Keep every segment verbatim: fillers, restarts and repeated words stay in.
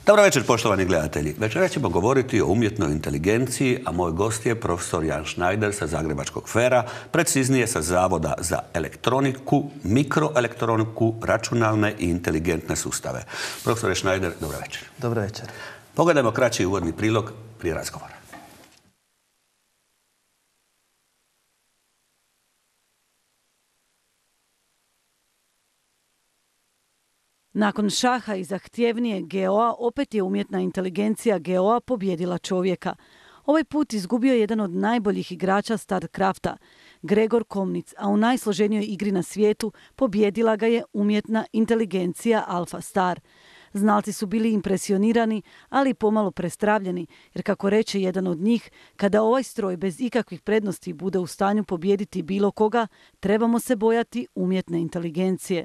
Dobro večer, poštovani gledatelji. Večera ćemo govoriti o umjetnoj inteligenciji, a moj gost je profesor Jan Schneider sa Zagrebačkog fera, preciznije sa Zavoda za elektroniku, mikroelektroniku, računalne i inteligentne sustave. Profesore Schneider, dobro večer. Dobro večer. Pogledajmo kraći uvodni prilog prije razgovora. Nakon šaha i zahtjevnije G O A, opet je umjetna inteligencija G O A pobjedila čovjeka. Ovaj put izgubio je jedan od najboljih igrača StarCrafta, Gregor Komnic, a u najsloženijoj igri na svijetu pobjedila ga je umjetna inteligencija AlphaStar. Znalci su bili impresionirani, ali pomalo prestravljeni, jer kako reče jedan od njih, kada ovaj stroj bez ikakvih prednosti bude u stanju pobijediti bilo koga, trebamo se bojati umjetne inteligencije.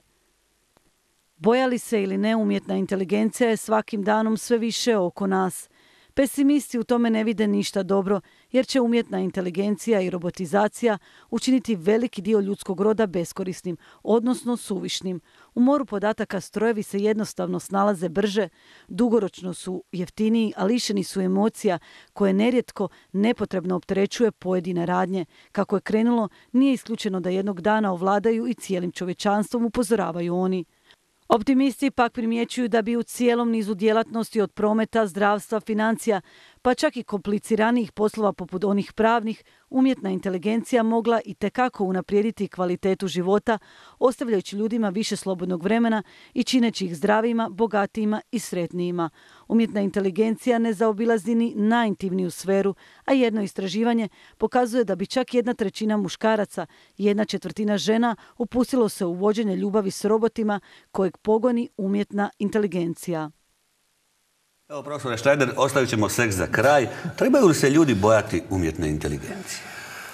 Bojali se ili ne, umjetna inteligencija je svakim danom sve više oko nas. Pesimisti u tome ne vide ništa dobro, jer će umjetna inteligencija i robotizacija učiniti veliki dio ljudskog roda beskorisnim, odnosno suvišnim. U moru podataka strojevi se jednostavno snalaze brže, dugoročno su jeftiniji, a lišeni su emocija koje nerijetko nepotrebno opterećuje pojedine radnje. Kako je krenulo, nije isključeno da jednog dana ovladaju i cijelim čovječanstvom, upozoravaju oni. Optimisti pak primjećuju da bi u cijelom nizu djelatnosti od prometa, zdravstva, financija, pa čak i kompliciranijih poslova poput onih pravnih, umjetna inteligencija mogla i tekako unaprijediti kvalitetu života, ostavljajući ljudima više slobodnog vremena i čineći ih zdravijima, bogatijima i sretnijima. Umjetna inteligencija ne zaobilazi ni najintimniju sferu, a jedno istraživanje pokazuje da bi čak jedna trećina muškaraca i jedna četvrtina žena upustilo se u vođenje ljubavi s robotima kojeg pogoni umjetna inteligencija. Evo, profesore Schneider, ostavit ćemo seks za kraj. Trebaju li se ljudi bojati umjetne inteligencije?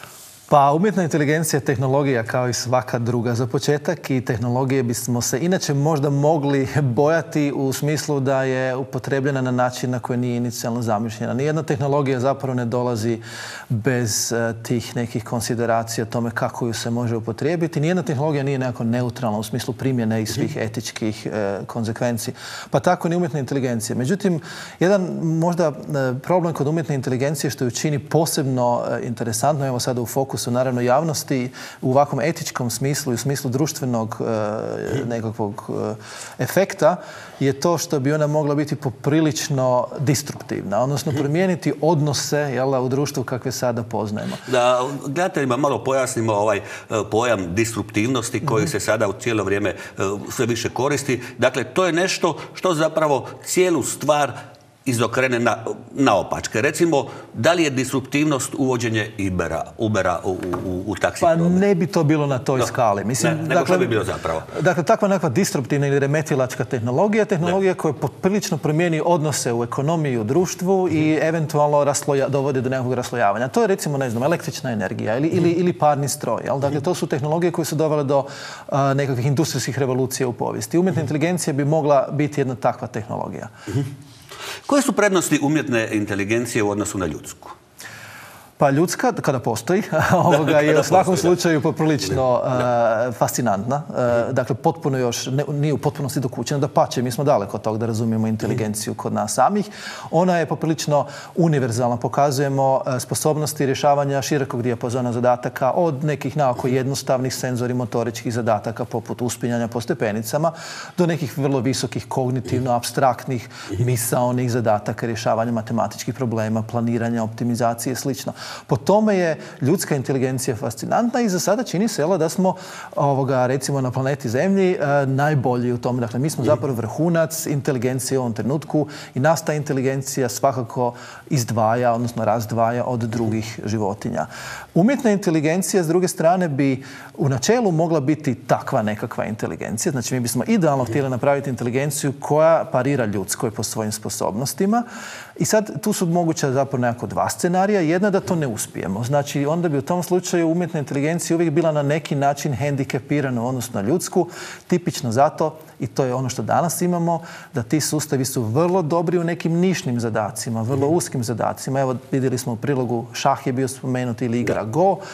Pa umjetna inteligencija je tehnologija kao i svaka druga. Za početak i tehnologije bismo se inače možda mogli bojati u smislu da je upotrebljena na način na koji nije inicijalno zamišljena. Nijedna tehnologija zapravo ne dolazi bez uh, tih nekih konsideracija o tome kako ju se može upotrijebiti. Nijedna tehnologija nije nekako neutralna u smislu primjene i svih etičkih uh, konsekvenci. Pa tako ni umjetna inteligencija. Međutim, jedan možda uh, problem kod umjetne inteligencije što ju čini posebno uh, interesantno, evo sada u fokusu su naravno javnosti u ovakvom etičkom smislu i u smislu društvenog e, nekakvog e, efekta je to što bi ona mogla biti poprilično distruktivna, odnosno promijeniti odnose jel, u društvu kakve sada poznajemo. Da gledateljima malo pojasnimo ovaj pojam disruptivnosti koji mm-hmm. se sada u cijelo vrijeme sve više koristi. Dakle, to je nešto što zapravo cijelu stvar izokrene na, naopačke. Recimo, da li je disruptivnost uvođenje Ubera, Ubera u, u, u taksi Pa promet? ne bi to bilo na toj no. skali. Mislim, ne, nego dakle, što bi bilo zapravo? Dakle, takva nekakva disruptivna ili remetilačka tehnologija, tehnologija ne. koja poprilično promijeni odnose u ekonomiji, u društvu mm-hmm. i eventualno rasloja, dovodi do nekog raslojavanja. To je recimo, ne znam, električna energija ili, mm-hmm. ili, ili parni stroj. Jel? Dakle, to su tehnologije koje su dovele do uh, nekakvih industrijskih revolucija u povijesti. Umjetna mm-hmm. inteligencija bi mogla biti jedna takva tehnologija. Mm-hmm. Koje su prednosti umjetne inteligencije u odnosu na ljudsku? Pa ljudska, kada postoji, ovoga, je u svakom postoji, slučaju poprilično uh, fascinantna. Uh, dakle, potpuno još, ne, nije u potpunosti dokućena, da pače, mi smo daleko od toga da razumijemo inteligenciju kod nas samih. Ona je poprilično univerzalna. Pokazujemo uh, sposobnosti rješavanja širokog dijapazona zadataka od nekih naoko jednostavnih senzori motoričkih zadataka poput uspinjanja po stepenicama do nekih vrlo visokih kognitivno apstraktnih misaonih zadataka, rješavanja matematičkih problema, planiranja, optimizacije i slično. Po tome je ljudska inteligencija fascinantna i za sada čini se da smo ovoga, recimo na planeti Zemlji e, najbolji u tome. Dakle, mi smo zapravo vrhunac inteligencije u ovom trenutku i nas ta inteligencija svakako izdvaja, odnosno razdvaja od drugih životinja. Umjetna inteligencija, s druge strane, bi u načelu mogla biti takva nekakva inteligencija. Znači, mi bismo idealno htjeli napraviti inteligenciju koja parira ljudskoj po svojim sposobnostima. I sad tu su moguća zapravo nekako dva scenarija. Jedna da to ne uspijemo. Znači, onda bi u tom slučaju umjetna inteligencija uvijek bila na neki način hendikepirana u odnosu na ljudsku. Tipično zato, i to je ono što danas imamo, da ti sustavi su vrlo dobri u nekim nišnim zadacima, vrlo uskim zadacima. Evo, vidjeli smo u prilogu šah je bio spomenut ili igra Go.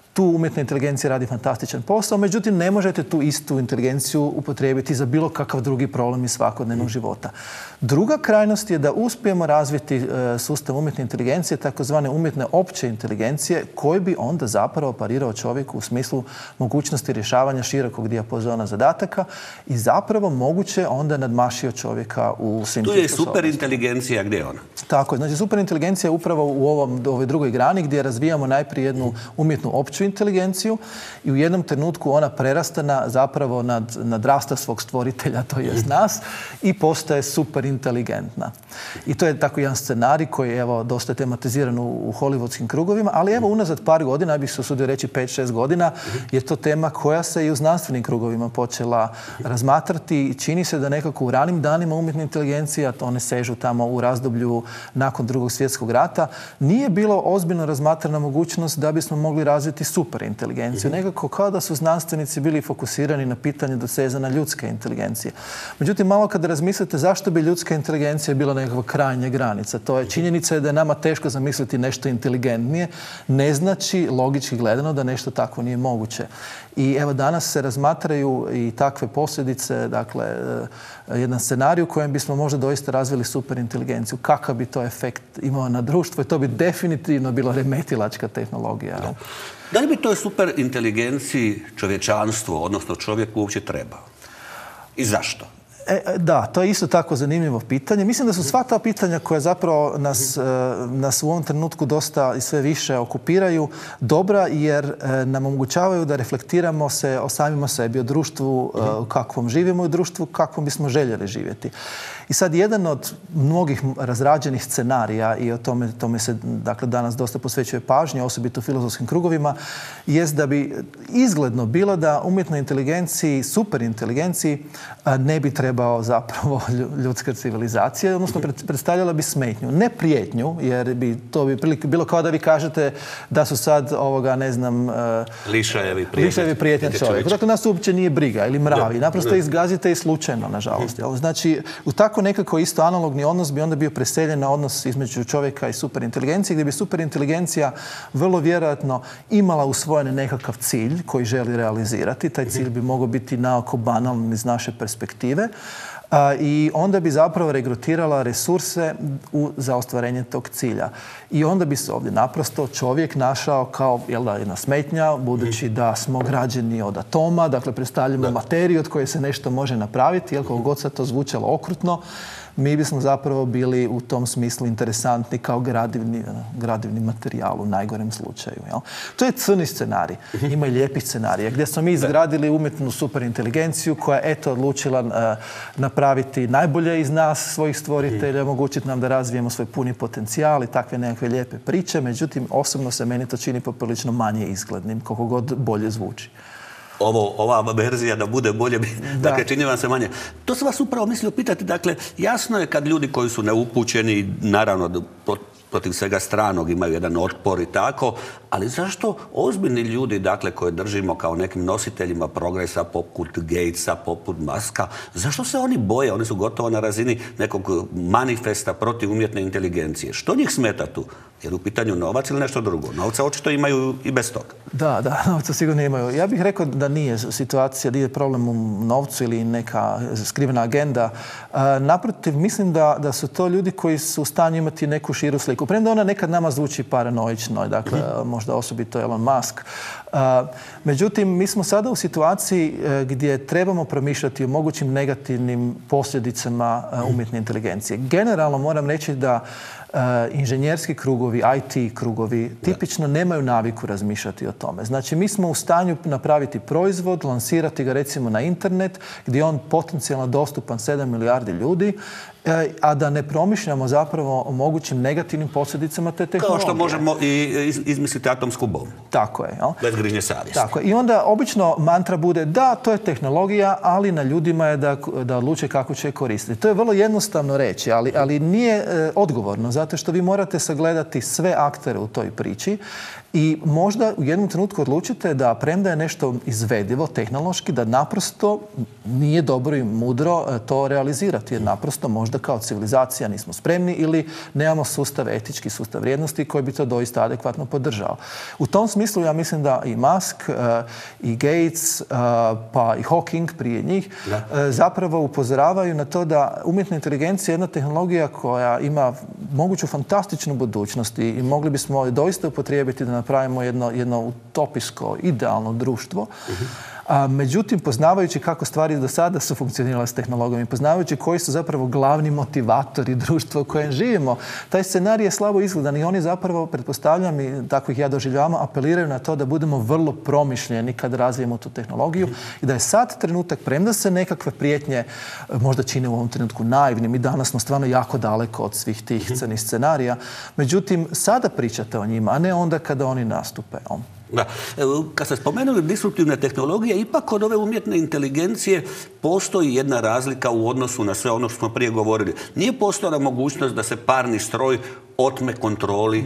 Tu umjetna inteligencija radi fantastičan posao, međutim ne možete tu istu inteligenciju upotrijebiti za bilo kakav drugi problem iz svakodnevnog života. Druga krajnost je da uspijemo razviti e, sustav umjetne inteligencije, takozvane umjetne opće inteligencije, koji bi onda zapravo parirao čovjeku u smislu mogućnosti rješavanja širokog dijapazona zadataka i zapravo moguće onda nadmašio čovjeka u svim Tu je super inteligencija, gdje je ona? Tako je. Znači, super inteligencija je upravo u ovom, ovoj drugoj grani gdje razvijamo najprije jednu umjetnu opću inteligenciju i u jednom trenutku ona prerasta zapravo nad, nadrasta svog stvoritelja, to jest nas, i postaje super inteligentna. I to je tako jedan scenarij koji je evo, dosta tematiziran u, u hollywoodskim krugovima, ali evo unazad par godina, ja bih se usudio reći pet šest godina, je to tema koja se i u znanstvenim krugovima počela razmatrati i čini se da nekako u ranim danima umjetne inteligencije, a to one sežu tamo u razdoblju nakon Drugog svjetskog rata, nije bilo ozbiljno razmatrana mogućnost da bismo mogli razviti super inteligenciju. Nekako kao da su znanstvenici bili fokusirani na pitanje dosezanja ljudske inteligencije. Međutim, malo kada razmislite zašto bi ljudska inteligencija bila nekakva krajnja granica. To je činjenica da je nama teško zamisliti nešto inteligentnije, ne znači logički gledano da nešto tako nije moguće. I evo danas se razmatraju i takve posljedice, dakle, jedan scenarij u kojem bismo možda doista razvili super inteligenciju. Kakav bi to efekt imao na društvo i to bi definitivno bilo remetilačka tehnologija. Da. Da li bi toj super inteligenciji čovječanstvo, odnosno čovjeku uopće trebao? I zašto? E, da, to je isto tako zanimljivo pitanje. Mislim da su sva ta pitanja koja zapravo nas, nas u ovom trenutku dosta i sve više okupiraju dobra jer nam omogućavaju da reflektiramo se o samima sebi, o društvu u kakvom živimo i o društvu kakvom bismo željeli živjeti. I sad jedan od mnogih razrađenih scenarija i o tome, tome se dakle, danas dosta posvećuje pažnje, osobito u filozofskim krugovima, jest da bi izgledno bilo da umjetnoj inteligenciji, super inteligenciji ne bi trebao zapravo ljudska civilizacija, odnosno predstavljala bi smetnju. Ne prijetnju, jer bi to bi prilike bilo kao da vi kažete da su sad ovoga, ne znam, lišajevi prijetnja čovjeku. Dakle, nas uopće nije briga ili mravi. Naprosto izgazite i slučajno, nažalost. Znači, u tako nekako isto analogni odnos bi onda bio preseljen na odnos između čovjeka i superinteligencije, gdje bi superinteligencija vrlo vjerojatno imala usvojen nekakav cilj koji želi realizirati. Taj cilj bi mogao biti naoko banalan iz naše perspektive. A, i onda bi zapravo regrutirala resurse u, za ostvarenje tog cilja. I onda bi se ovdje naprosto čovjek našao kao jel da, jedna smetnja, budući da smo građeni od atoma, dakle predstavljamo da. materiju od koje se nešto može napraviti, jel koliko god sad to zvučalo okrutno, mi bismo zapravo bili u tom smislu interesantni kao gradivni, gradivni materijal u najgorem slučaju. Jel? To je crni scenarij. Ima i lijepih scenarija gdje smo mi izgradili umjetnu superinteligenciju koja je eto odlučila uh, napraviti najbolje iz nas, svojih stvoritelja, omogućiti nam da razvijemo svoj puni potencijal i takve nekakve lijepe priče. Međutim, osobno se meni to čini poprilično manje izglednim, koliko god bolje zvuči. Ovo, ova verzija da bude bolje, dakle, čini vam se manje. To sam vas upravo mislio pitati, dakle, jasno je kad ljudi koji su neupućeni, naravno, protiv svega stranog imaju jedan otpor i tako, ali zašto ozbiljni ljudi, dakle, koje držimo kao nekim nositeljima progresa poput Gatesa, poput Muska, zašto se oni boje? Oni su gotovo na razini nekog manifesta protiv umjetne inteligencije. Što njih smeta tu? Jer u pitanju novac ili nešto drugo? Novca očito imaju i bez toga. Da, da, novca sigurno imaju. Ja bih rekao da nije situacija, da je problem u novcu ili neka skrivena agenda. Naprotiv, mislim da, da su to ljudi koji su u stanju imati neku širu sliku. Premda ona nekad nama zvuči paranoično, dakle, možda osobito Elon Musk. Međutim, mi smo sada u situaciji gdje trebamo promišljati o mogućim negativnim posljedicama umjetne inteligencije. Generalno moram reći da Uh, inženjerski krugovi, I T krugovi tipično nemaju naviku razmišljati o tome. Znači, mi smo u stanju napraviti proizvod, lansirati ga recimo na internet, gdje je on potencijalno dostupan sedam milijardi ljudi, a da ne promišljamo zapravo o mogućim negativnim posljedicama te tehnologije. Kao što možemo i izmisliti atomsku bombu. Tako je. Jel? Bez grižnje savjesti. Tako je. I onda obično mantra bude da, to je tehnologija, ali na ljudima je da, da odluče kako će je koristiti. To je vrlo jednostavno reći, ali, ali nije e, odgovorno, zato što vi morate sagledati sve aktere u toj priči i možda u jednom trenutku odlučite da premda je nešto izvedivo tehnološki, da naprosto nije dobro i mudro to realizirati, jer naprosto možda možda kao civilizacija nismo spremni ili nemamo sustav, etički sustav vrijednosti koji bi to doista adekvatno podržao. U tom smislu ja mislim da i Musk, uh, i Gates, uh, pa i Hawking prije njih uh, zapravo upozoravaju na to da umjetna inteligencija je jedna tehnologija koja ima moguću fantastičnu budućnost i mogli bismo doista upotrijebiti da napravimo jedno, jedno utopijsko, idealno društvo. Uh-huh. A, međutim, poznavajući kako stvari do sada su funkcionirale s tehnologijom i poznavajući koji su zapravo glavni motivatori društva u kojem živimo, taj scenarij je slabo izgledan i oni zapravo, pretpostavljam i tako ih ja doživljavam, apeliraju na to da budemo vrlo promišljeni kad razvijemo tu tehnologiju i da je sad trenutak, premda se nekakve prijetnje možda čine u ovom trenutku naivnim i danas smo stvarno jako daleko od svih tih crnih scenarija, međutim, sada pričate o njima, a ne onda kada oni nastupe. Da. Kad ste spomenuli disruptivne tehnologije, ipak kod ove umjetne inteligencije postoji jedna razlika u odnosu na sve ono što smo prije govorili. Nije postojala mogućnost da se parni stroj otme kontroli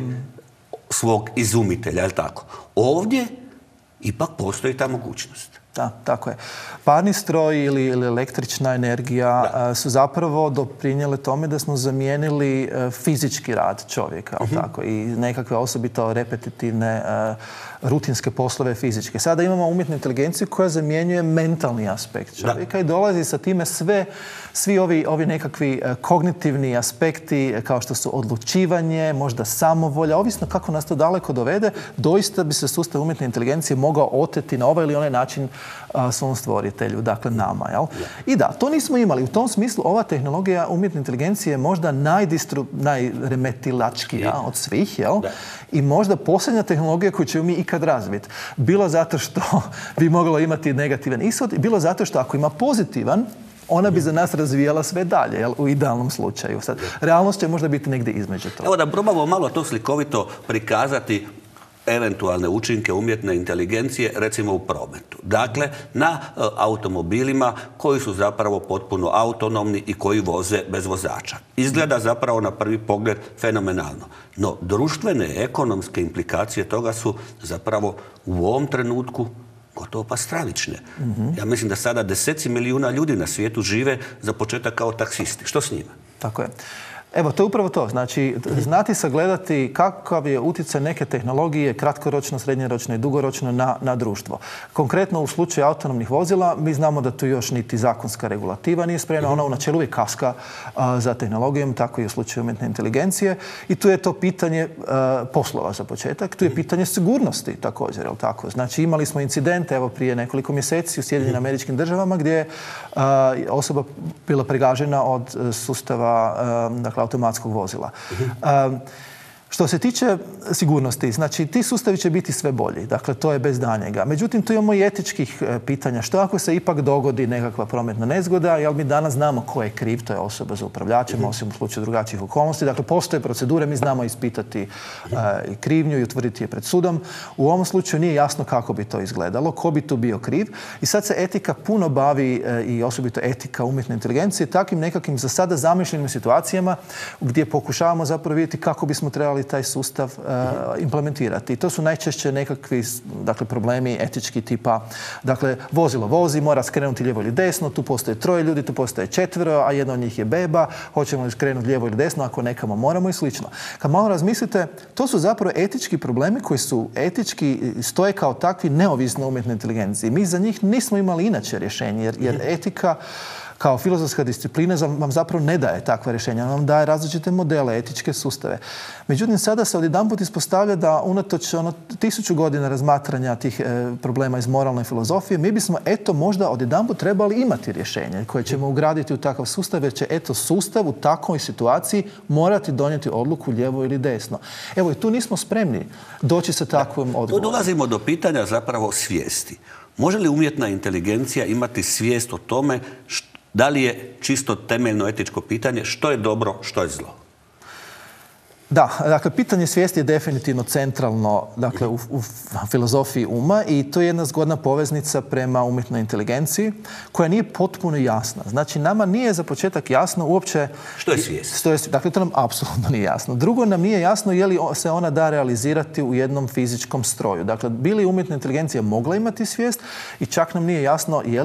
svog izumitelja, je li tako? Ovdje ipak postoji ta mogućnost. Da, tako je. Parni stroj ili, ili električna energija da. su zapravo doprinijele tome da smo zamijenili fizički rad čovjeka, uh-huh. tako, i nekakve osobito repetitivne rutinske poslove fizičke. Sada imamo umjetnu inteligenciju koja zamjenjuje mentalni aspekt čovjeka da. i dolazi sa time sve, svi ovi, ovi nekakvi kognitivni aspekti kao što su odlučivanje, možda samovolja, ovisno kako nas to daleko dovede, doista bi se sustav umjetne inteligencije mogao oteti na ovaj ili onaj način a, svom stvoritelju, dakle nama. Jel? I da, to nismo imali. U tom smislu ova tehnologija umjetne inteligencije je možda najdistru, najremetilačkija od svih, jel? I možda posljednja tehnologija koju ćemo mi ikad razviti. Bilo zato što bi moglo imati negativan ishod i bilo zato što ako ima pozitivan, ona bi za nas razvijala sve dalje, jel? U idealnom slučaju. Sad, realnost će možda biti negdje između toga. Evo da probamo malo to slikovito prikazati eventualne učinke umjetne inteligencije, recimo u prometu. Dakle, na e, automobilima koji su zapravo potpuno autonomni i koji voze bez vozača. Izgleda zapravo na prvi pogled fenomenalno. No, društvene, ekonomske implikacije toga su zapravo u ovom trenutku gotovo pa stravične. Mm-hmm. Ja mislim da sada deseci milijuna ljudi na svijetu žive za početak kao taksisti. Što s njima? Tako je. Evo, to je upravo to. Znači, znati sagledati kakav je utjecaj neke tehnologije kratkoročno, srednjoročno i dugoročno na, na društvo. Konkretno u slučaju autonomnih vozila, mi znamo da tu još niti zakonska regulativa nije spremna, ona u načelu uvijek kaska a, za tehnologijom, tako i u slučaju umjetne inteligencije. I tu je to pitanje a, poslova za početak, tu je pitanje sigurnosti također, jel tako? Znači, imali smo incidente, evo, prije nekoliko mjeseci u Sjedinjenim Američkim Državama gdje je osoba bila pregažena od sustava, a, dakle, automatskog vozila. Um, što se tiče sigurnosti, znači ti sustavi će biti sve bolji, dakle to je bez danjega. Međutim, tu imamo i etičkih pitanja. Što ako se ipak dogodi nekakva prometna nezgoda, jel mi danas znamo ko je kriv, to je osoba za upravljačem, uh-huh. osim u slučaju drugačijih okolnosti. Dakle, postoje procedure, mi znamo ispitati uh, krivnju i utvrditi je pred sudom. U ovom slučaju nije jasno kako bi to izgledalo, ko bi tu bio kriv. I sad se etika puno bavi uh, i osobito etika umjetne inteligencije takvim nekakvim za sada zamišljenim situacijama gdje pokušavamo zapravo vidjeti kako bismo trebali taj sustav uh, implementirati. I to su najčešće nekakvi, dakle, problemi etički tipa, dakle, vozilo vozi, mora skrenuti lijevo ili desno, tu postoje troje ljudi, tu postoje četvero, a jedna od njih je beba, hoćemo li skrenuti lijevo ili desno, ako nekamo moramo i slično. Kad malo razmislite, to su zapravo etički problemi koji su etički stoje kao takvi neovisno umjetne inteligencije. Mi za njih nismo imali inače rješenje, jer, jer etika kao filozofska disciplina vam zapravo ne daje takva rješenja. Vam daje različite modele, etičke sustave. Međutim, sada se odjedanput ispostavlja da unatoč ono, tisuću godina razmatranja tih e, problema iz moralne filozofije, mi bismo eto možda odjedanput trebali imati rješenje koje ćemo ugraditi u takav sustav, jer će eto sustav u takvoj situaciji morati donijeti odluku lijevo ili desno. Evo, i tu nismo spremni doći sa takvom odgovorom. Tu dolazimo do pitanja zapravo svijesti. Može li umjetna inteligencija imati svijest o tome što da li je čisto temeljno etičko pitanje što je dobro, što je zlo? Da, dakle, pitanje svijesti je definitivno centralno, dakle, u, u filozofiji uma i to je jedna zgodna poveznica prema umjetnoj inteligenciji koja nije potpuno jasna. Znači, nama nije za početak jasno uopće... Što je svijest? Što je, dakle, to nam apsolutno nije jasno. Drugo, nam nije jasno je li se ona da realizirati u jednom fizičkom stroju. Dakle, bi li umjetna inteligencija mogla imati svijest i čak nam nije jasno je li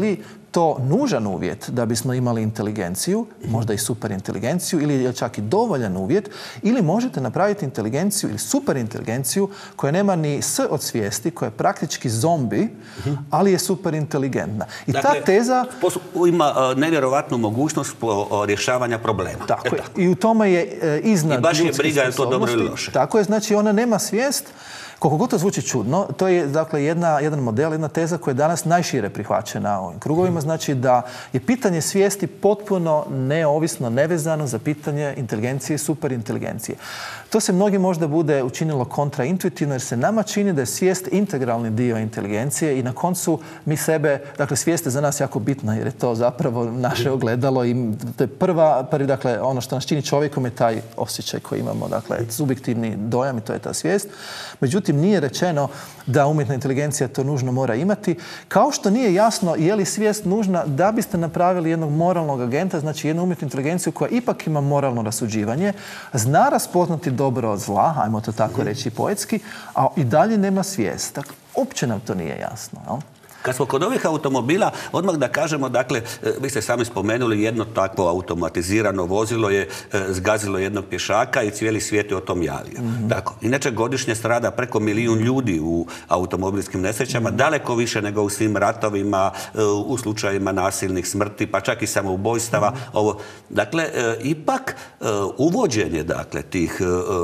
to nužan uvjet da bismo imali inteligenciju, možda i superinteligenciju, ili je čak i dovoljan uvjet, ili možete napraviti inteligenciju ili superinteligenciju koja nema ni S od svijesti, koja je praktički zombi, ali je superinteligentna. I dakle, ta teza ima uh, nevjerovatnu mogućnost uh, rješavanja problema. Tako e, je. tako. I u tome je uh, iznad I baš je ljudske briga je to dobro ili loše. Tako je, znači ona nema svijest. Koliko god to zvuči čudno, to je dakle jedna, jedan model, jedna teza koja je danas najšire prihvaćena u ovim krugovima. Znači da je pitanje svijesti potpuno neovisno, nevezano za pitanje inteligencije i superinteligencije. To se mnogi možda bude učinilo kontraintuitivno jer se nama čini da je svijest integralni dio inteligencije i na koncu mi sebe, dakle svijest je za nas jako bitna jer je to zapravo naše ogledalo i to je prva, prvi, dakle ono što nas čini čovjekom je taj osjećaj koji imamo, dakle subjektivni dojam i to je ta svijest. Međutim, nije rečeno da umjetna inteligencija to nužno mora imati, kao što nije jasno je li svijest nužna da biste napravili jednog moralnog agenta, znači jednu umjetnu inteligenciju koja ipak ima moralno rasuđivanje, zna raspoznati dobro od zla, ajmo to tako reći poetski, a i dalje nema svijest. Dakle, uopće nam to nije jasno. No? Kad smo kod ovih automobila, odmah da kažemo, dakle, vi ste sami spomenuli, jedno takvo automatizirano vozilo je zgazilo jednog pješaka i cijeli svijet je o tom javio. Mm-hmm. Dakle, inače godišnje strada preko milijun ljudi u automobilskim nesrećama, mm-hmm. daleko više nego u svim ratovima, u slučajima nasilnih smrti, pa čak i samoubojstava. Mm-hmm. Ovo. Dakle, ipak uvođenje dakle, tih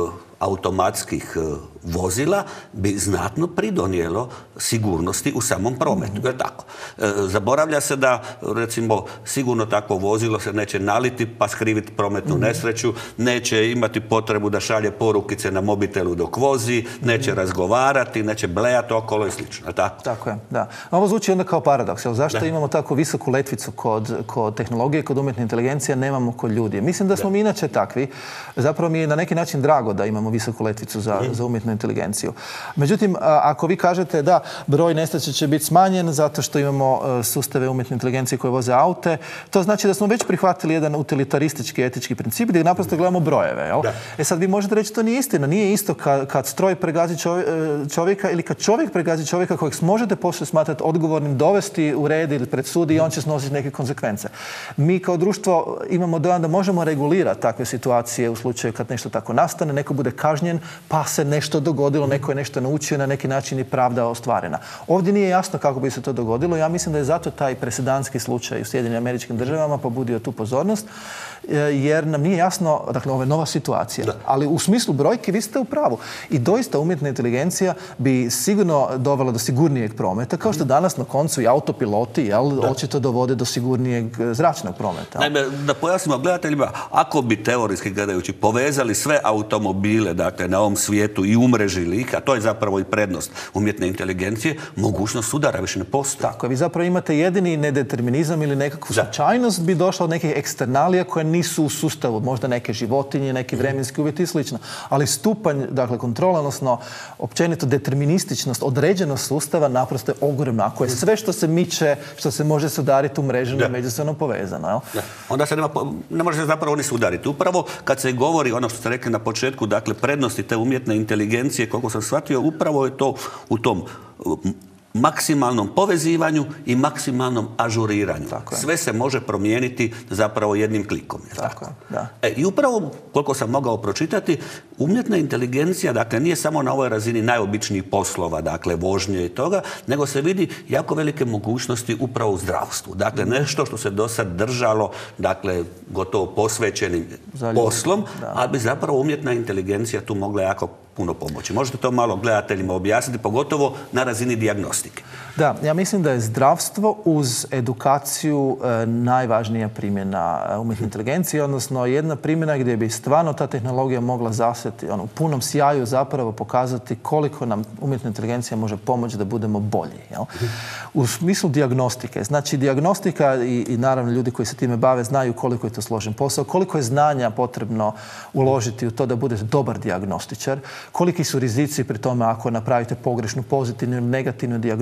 automatskih vozila bi znatno pridonijelo sigurnosti u samom prometu. Mm-hmm. Tako. E, zaboravlja se da, recimo, sigurno takvo vozilo se neće naliti pa skriviti prometnu mm-hmm. nesreću, neće imati potrebu da šalje porukice na mobitelu dok vozi, mm-hmm. neće razgovarati, neće blejati okolo i slično. Tako? Tako je, da. Ovo zvuči onda kao paradoks. Zašto da. imamo tako visoku letvicu kod, kod tehnologije, kod umjetne inteligencije, nemamo kod ljudi? Mislim da smo da. mi inače takvi. Zapravo mi je na neki način drago da imamo visoku letvicu za, mm-hmm. za umjetnu inteligenciju. Međutim, ako vi kažete da broj nesreća će biti smanjen zato što imamo sustave umjetne inteligencije koje voze aute, to znači da smo već prihvatili jedan utilitaristički etički princip gdje naprosto gledamo brojeve. Jel? E sad vi možete reći to nije istina. Nije isto kad, kad stroj pregazi čovjeka ili kad čovjek pregazi čovjeka kojeg možete poslije smatrati odgovornim, dovesti u red ili pred sud i on će snositi neke konsekvence. Mi kao društvo imamo dojam da možemo regulirati takve situacije u slučaju kad nešto tako nastane, neko bude kažnjen pa se nešto dogodilo, neko je nešto naučio, na neki način i pravda ostvarena. Ovdje nije jasno kako bi se to dogodilo. Ja mislim da je zato taj presedanski slučaj u Sjedinjenim Američkim Državama pobudio tu pozornost, jer nam nije jasno, dakle, ovo je nova situacija. Da. Ali u smislu brojke vi ste u pravu. I doista umjetna inteligencija bi sigurno dovela do sigurnijeg prometa, kao što danas na koncu i autopiloti, jel, očito dovode do sigurnijeg zračnog prometa. Naime, da pojasnimo gledateljima, ako bi teorijski gledajući povezali sve automobile, dakle, na ovom svijetu i umrežili ih, a to je zapravo i prednost umjetne inteligencije, mogućnost udara više ne postoji. Tako, vi zapravo imate jedini nedeterminizam ili nekakvu slučajnost bi došla od nekih eksternalija koje nisu u sustavu, možda neke životinje, neki vremenski uvjeti i slično. Ali stupanj, dakle, kontrola, odnosno općenito determinističnost, određenost sustava naprosto je ogromna. Ako je sve što se miče, što se može sudariti umreženo, međusobno povezano. Jel? Da. Onda se nema, ne može se zapravo ni sudariti. Upravo kad se govori, ono što ste rekli na početku, dakle, prednosti te umjetne inteligencije, koliko sam shvatio, upravo je to u tom maksimalnom povezivanju i maksimalnom ažuriranju. Sve se može promijeniti zapravo jednim klikom. Tako, da. E, I upravo, koliko sam mogao pročitati, umjetna inteligencija, dakle, nije samo na ovoj razini najobičnijih poslova, dakle, vožnje i toga, nego se vidi jako velike mogućnosti upravo u zdravstvu. Dakle, nešto što se do sad držalo, dakle, gotovo posvećenim poslom, da. Ali bi zapravo umjetna inteligencija tu mogla jako puno pomoći. Možete to malo gledateljima objasniti, pogotovo na razini dijagnostike. Da, ja mislim da je zdravstvo uz edukaciju e, najvažnija primjena umjetne inteligencije, odnosno jedna primjena gdje bi stvarno ta tehnologija mogla zasjeti, ono, u punom sjaju zapravo pokazati koliko nam umjetna inteligencija može pomoći da budemo bolji. Jel? U smislu dijagnostike. Znači, dijagnostika i, i naravno ljudi koji se time bave znaju koliko je to složen posao, koliko je znanja potrebno uložiti u to da budete dobar dijagnostičar, koliki su rizici pri tome ako napravite pogrešnu pozitivnu ili negativnu dijagnozu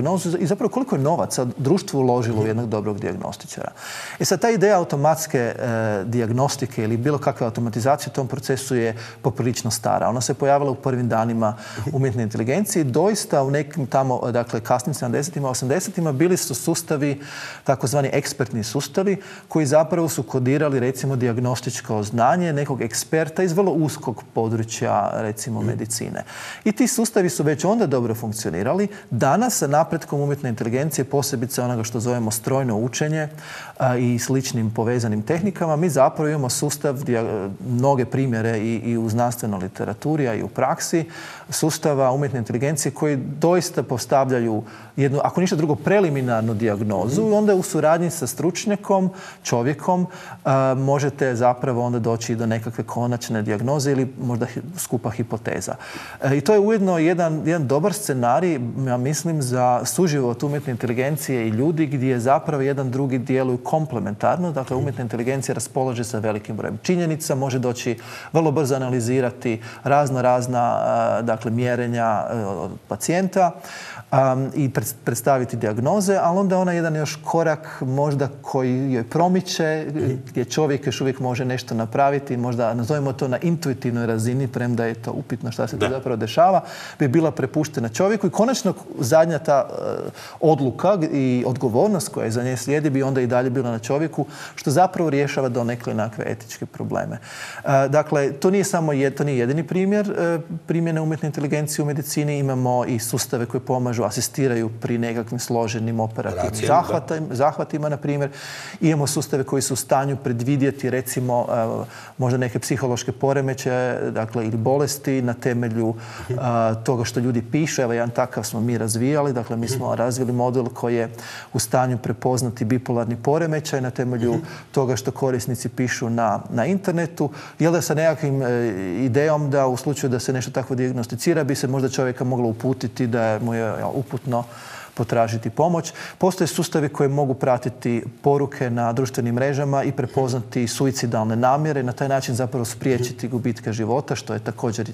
i zapravo koliko je novaca društvo uložilo u jednog dobrog dijagnostičara. E sad, ta ideja automatske e, dijagnostike ili bilo kakve automatizacije u tom procesu je poprilično stara. Ona se pojavila u prvim danima umjetne inteligencije. Doista u nekim tamo, dakle, kasnim sedamdesetima, osamdesetima bili su sustavi, takozvani ekspertni sustavi, koji zapravo su kodirali, recimo, dijagnostičko znanje nekog eksperta iz vrlo uskog područja, recimo, medicine. I ti sustavi su već onda dobro funkcionirali. Danas sa napretkom umjetne inteligencije, posebice onoga što zovemo strojno učenje a, i sličnim povezanim tehnikama, mi zapravo imamo sustav, mnoge primjere i, i u znanstvenoj literaturi, a i u praksi, sustava umjetne inteligencije koji doista postavljaju jednu, ako ništa drugo, preliminarnu dijagnozu i onda u suradnji sa stručnjakom, čovjekom, a, možete zapravo onda doći do nekakve konačne dijagnoze ili možda hi, skupa hipoteza. E, I to je ujedno jedan, jedan dobar scenarij, ja mislim, za suživot umjetne inteligencije i ljudi gdje zapravo jedan drugi djeluju komplementarno. Dakle, umjetna inteligencija raspolaže sa velikim brojem činjenica, može doći vrlo brzo analizirati razno razna dakle, mjerenja od pacijenta um, i predstaviti dijagnoze, ali onda ona jedan još korak možda koji joj promiče, gdje čovjek još uvijek može nešto napraviti, možda nazovimo to na intuitivnoj razini, premda je to upitno šta se to zapravo dešava, bi bila prepuštena čovjeku i konačno zadnja ta uh, odluka i odgovornost koja za nje slijedi bi onda i dalje bila na čovjeku, što zapravo rješava donekle onakve etičke probleme. Uh, dakle, to nije samo jed, to nije jedini primjer uh, primjene umjetne inteligencije u medicini. Imamo i sustave koji pomažu, asistiraju pri nekakvim složenim operativnim zahvatima, zahvatima, na primjer. Imamo sustave koji su u stanju predvidjeti, recimo, uh, možda neke psihološke poremećaje, dakle, ili bolesti na temelju uh, toga što ljudi pišu. Evo, jedan takav smo mi razvijali. Dakle, mi smo razvili model koji je u stanju prepoznati bipolarni poremećaj na temelju toga što korisnici pišu na, na internetu. Jel da sa nekakvim uh, idejom da u slučaju da se nešto tako dijagnosticira bi se možda čovjeka moglo uputiti da mu je ja, uputno potražiti pomoć. Postoje sustavi koji mogu pratiti poruke na društvenim mrežama i prepoznati suicidalne namjere i na taj način zapravo spriječiti gubitke života, što je također,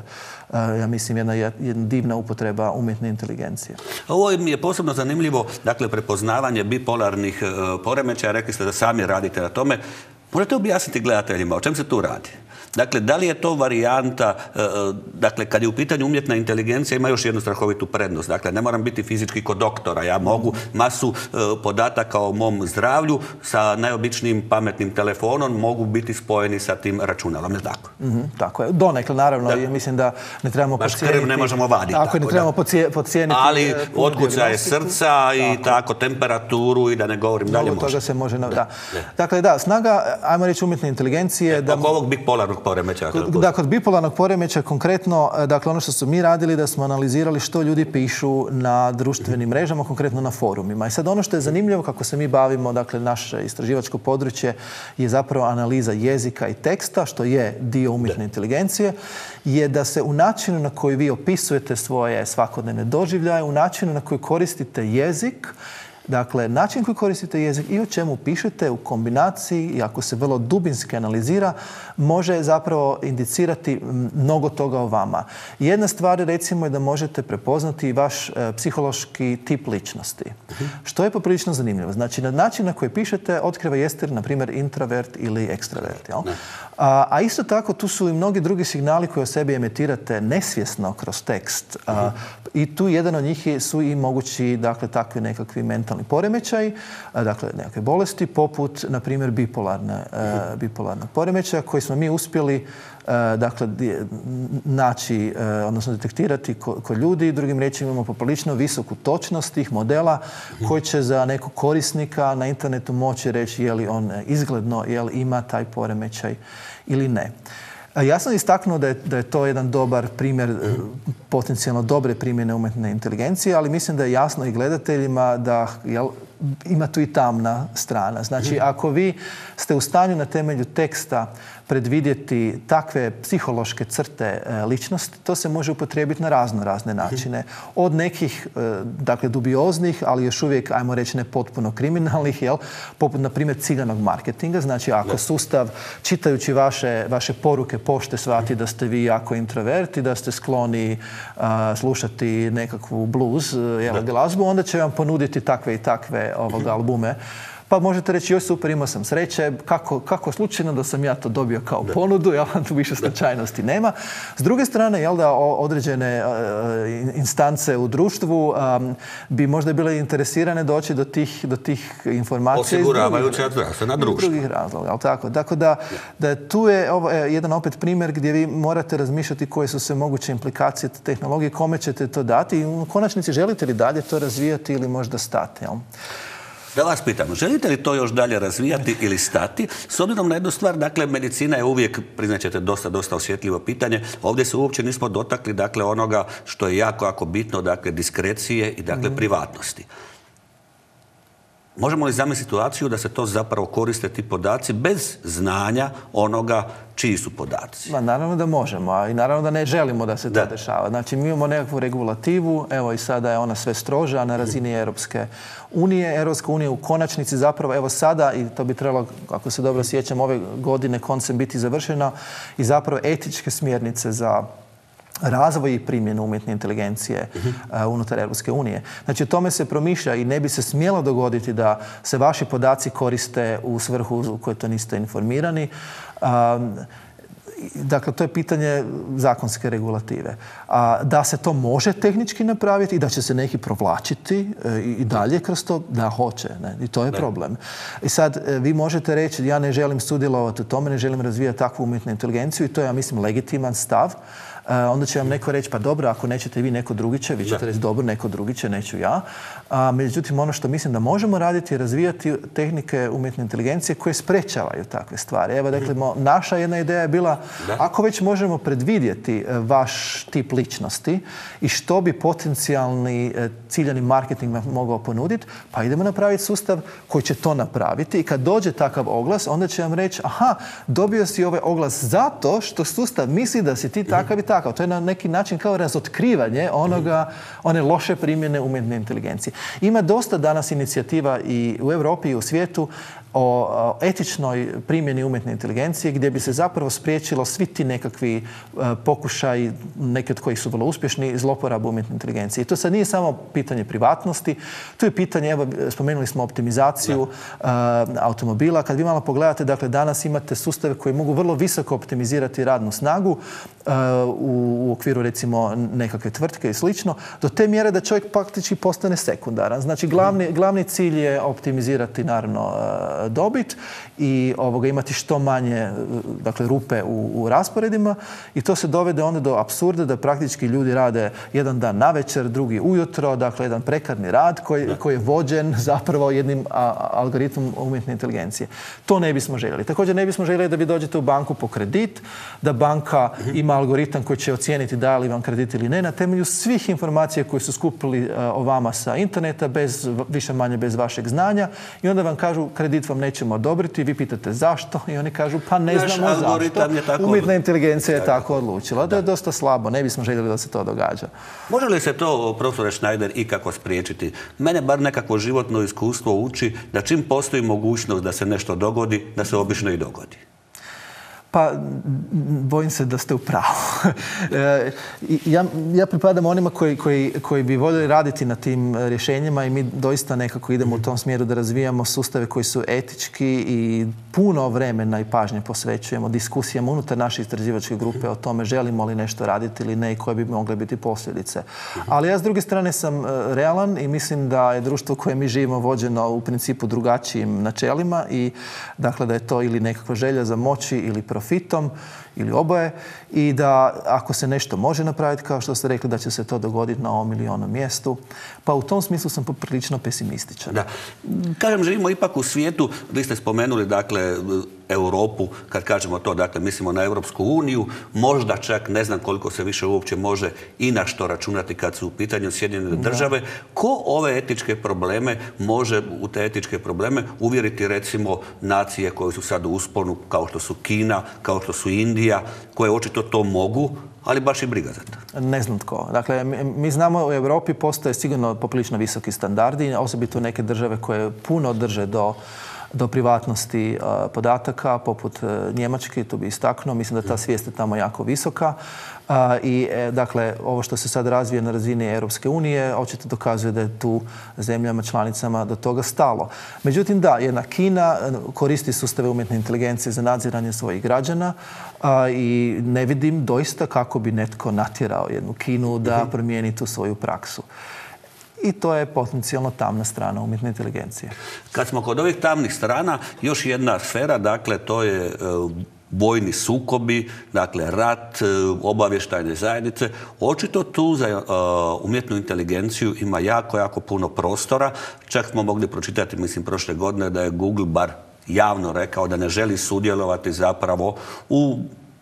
ja mislim, jedna, jedna divna upotreba umjetne inteligencije. Ovo mi je posebno zanimljivo, dakle, prepoznavanje bipolarnih poremećaja. Rekli ste da sami radite na tome. Možete objasniti gledateljima o čem se tu radi? Dakle, da li je to varijanta, dakle, kad je u pitanju umjetna inteligencija, ima još jednu strahovitu prednost. Dakle, ne moram biti fizički kod doktora. Ja mogu masu podataka o mom zdravlju sa najobičnijim pametnim telefonom mogu biti spojeni sa tim računalom. Je tako? Mm-hmm, tako je. Donekle, naravno. Da. Mislim da ne trebamo baš podcijeniti. Krv ne možemo vaditi. Tako, tako ne trebamo da. podcijeniti. Ali otkucaje srca i tako. tako temperaturu i da ne govorim dalje može. Toga se može... Da. Da. Dakle, da, snaga, ajmo reći, umjetne inteligencije... E, da... Oko ovog bipolarnog poremeća. Da, kod bipolarnog poremeća konkretno, dakle, ono što su mi radili da smo analizirali što ljudi pišu na društvenim mrežama, konkretno na forumima. I sad ono što je zanimljivo kako se mi bavimo, dakle, naše istraživačko područje je zapravo analiza jezika i teksta, što je dio umjetne inteligencije, je da se u načinu na koji vi opisujete svoje svakodnevne doživljaje, u načinu na koji koristite jezik, dakle, način koji koristite jezik i o čemu pišete u kombinaciji, i ako se vrlo dubinski analizira, može zapravo indicirati mnogo toga o vama. Jedna stvar, recimo, je da možete prepoznati vaš e, psihološki tip ličnosti. Uh-huh. Što je poprilično zanimljivo. Znači, na način na koji pišete otkriva jeste li, na primjer, introvert ili ekstravert. Jel? A, a isto tako, tu su i mnogi drugi signali koje o sebi emitirate nesvjesno kroz tekst. Uh-huh. A, I tu jedan od njih su i mogući, dakle, takvi nekakvi mentalni poremećaj, dakle, nekakve bolesti, poput, na primjer, bipolarne, uh-huh. uh, bipolarnog poremećaja, koji smo mi uspjeli uh, dakle, naći, uh, odnosno detektirati kod ko ljudi. Drugim riječima, imamo poprilično visoku točnost tih modela uh-huh. koji će za nekog korisnika na internetu moći reći je li on izgledno, je li ima taj poremećaj ili ne. Ja sam istaknuo da je, da je to jedan dobar primjer, potencijalno dobre primjene umjetne inteligencije, ali mislim da je jasno i gledateljima da jel, ima tu i tamna strana. Znači, ako vi ste u stanju na temelju teksta predvidjeti takve psihološke crte ličnosti, to se može upotrijebiti na razno razne načine. Od nekih, dakle, dubioznih, ali još uvijek, ajmo reći, ne potpuno kriminalnih, jel? Poput, na primjer, ciljanog marketinga. Znači, ako sustav, čitajući vaše, vaše poruke pošte, shvati da ste vi jako introverti, da ste skloni a, slušati nekakvu blues, jel, glazbu, onda će vam ponuditi takve i takve ovog, albume. Pa možete reći, joj super, imao sam sreće, kako, kako slučajno da sam ja to dobio kao ponudu, jel, tu više značajnosti nema. S druge strane, jel da, određene uh, instance u društvu um, bi možda bile interesirane doći do tih, do tih informacija osiguravajuća zdravstvena društva. drugih razloga, jel tako? Tako da, da tu je ovo, jedan opet primjer gdje vi morate razmišljati koje su se moguće implikacije tehnologije, kome ćete to dati i u konačnici želite li dalje to razvijati ili možda stati, jel? Da vas pitam, želite li to još dalje razvijati ili stati? S obzirom na jednu stvar, dakle, medicina je uvijek, priznaćete, dosta, dosta osjetljivo pitanje. Ovdje se uopće nismo dotakli, dakle, onoga što je jako, jako bitno, dakle, diskrecije i, dakle, mm. privatnosti. Možemo li zamisliti situaciju da se to zapravo koriste ti podaci bez znanja onoga čiji su podaci? Ma, naravno da možemo, a i naravno da ne želimo da se to da. dešava. Znači, mi imamo nekakvu regulativu, evo i sada je ona sve stroža na razini Europske unije. Europska unija u konačnici zapravo, evo sada, i to bi trebalo, ako se dobro sjećam, ove godine koncem biti završeno, i zapravo etičke smjernice za razvoj i primjenu umjetne inteligencije uh, unutar Europske unije. Znači, o tome se promišlja i ne bi se smjelo dogoditi da se vaši podaci koriste u svrhu u kojoj to niste informirani. Um, Dakle, to je pitanje zakonske regulative. A da se to može tehnički napraviti i da će se neki provlačiti i dalje kroz to, da hoće. Ne? I to je problem. I sad, vi možete reći, ja ne želim sudjelovati u tome, ne želim razvijati takvu umjetnu inteligenciju i to je, ja mislim, legitiman stav. Uh, onda će vam neko reći, pa dobro, ako nećete vi, neko drugi će, vi ćete reći, dobro, neko drugi će, neću ja. Uh, međutim, ono što mislim da možemo raditi je razvijati tehnike umjetne inteligencije koje sprečavaju takve stvari. Evo, dakle, naša jedna ideja je bila, da. ako već možemo predvidjeti vaš tip ličnosti i što bi potencijalni ciljani marketing vam mogao ponuditi, pa idemo napraviti sustav koji će to napraviti i kad dođe takav oglas, onda će vam reći, aha, dobio si ovaj oglas zato što sustav misli da si ti takav i takav. To je na neki način kao razotkrivanje onoga, one loše primjene umjetne inteligencije. Ima dosta danas inicijativa i u Europi i u svijetu o etičnoj primjeni umjetne inteligencije gdje bi se zapravo spriječilo svi ti nekakvi pokušaji, neki od kojih su vrlo uspješni, zloporabu umjetne inteligencije. I to sad nije samo pitanje privatnosti, tu je pitanje, evo, spomenuli smo optimizaciju uh, automobila. Kad vi malo pogledate, dakle, danas imate sustave koji mogu vrlo visoko optimizirati radnu snagu uh, u, u okviru, recimo, nekakve tvrtke i slično, do te mjere da čovjek praktički postane sekundaran. Znači, glavni, glavni cilj je optimizirati, naravno, uh, dobit i ovoga, imati što manje, dakle, rupe u, u rasporedima i to se dovede onda do apsurda da praktički ljudi rade jedan dan navečer, drugi ujutro, dakle jedan prekarni rad koji, koji je vođen zapravo jednim a, algoritmom umjetne inteligencije. To ne bismo željeli. Također ne bismo željeli da vi dođete u banku po kredit, da banka ima algoritam koji će ocijeniti da li vam kredit ili ne na temelju svih informacija koje su skupili a, o vama sa interneta, bez, više manje bez vašeg znanja i onda vam kažu kredit vam nećemo odobriti, vi pitate zašto i oni kažu pa ne Naš znamo zašto. Je tako umjetna inteligencija je tako odlučila. To je dosta slabo, ne bismo željeli da se to događa. Može li se to, profesore Schneider, ikako spriječiti? Mene bar nekako životno iskustvo uči da čim postoji mogućnost da se nešto dogodi, da se obično i dogodi. Pa, bojim se da ste u pravu. ja, ja pripadam onima koji, koji, koji bi voljeli raditi na tim rješenjima i mi doista nekako idemo u tom smjeru da razvijamo sustave koji su etički i puno vremena i pažnje posvećujemo diskusijama unutar naše istraživačke grupe o tome želimo li nešto raditi ili ne i koje bi mogle biti posljedice. Ali ja s druge strane sam realan i mislim da je društvo koje mi živimo vođeno u principu drugačijim načelima i dakle da je to ili nekakva želja za moći ili profitom ili oboje i da ako se nešto može napraviti, kao što ste rekli, da će se to dogoditi na ovom ili onom mjestu. Pa u tom smislu sam poprilično pesimističan. Da. Kažem, živimo ipak u svijetu, vi ste spomenuli, dakle, Europu, kad kažemo to, dakle, mislimo na Europsku uniju, možda čak ne znam koliko se više uopće može i na što računati kad su u pitanju Sjedinjene države. Ko ove etičke probleme može u te etičke probleme uvjeriti, recimo, nacije koje su sad u usponu, kao što su Kina, kao što su Indija, koje očito to mogu, ali baš i briga za to. Ne znam tko. Dakle, mi, mi znamo u Europi postoje sigurno poprilično visoki standardi, osobito neke države koje puno drže do do privatnosti uh, podataka, poput uh, Njemačke, tu bi istaknuo. Mislim da ta svijest je tamo jako visoka. Uh, I, e, dakle, ovo što se sad razvije na razini Europske unije, očito dokazuje da je tu zemljama, članicama do toga stalo. Međutim, da, jedna Kina koristi sustave umjetne inteligencije za nadziranje svojih građana uh, i ne vidim doista kako bi netko natjerao jednu Kinu da uh-huh. promijeni tu svoju praksu. I to je potencijalno tamna strana umjetne inteligencije. Kad smo kod ovih tamnih strana, još jedna sfera, dakle, to je vojni sukobi, dakle, rat, obavještajne zajednice. Očito tu za uh, umjetnu inteligenciju ima jako, jako puno prostora. Čak smo mogli pročitati, mislim, prošle godine da je Google bar javno rekao da ne želi sudjelovati zapravo u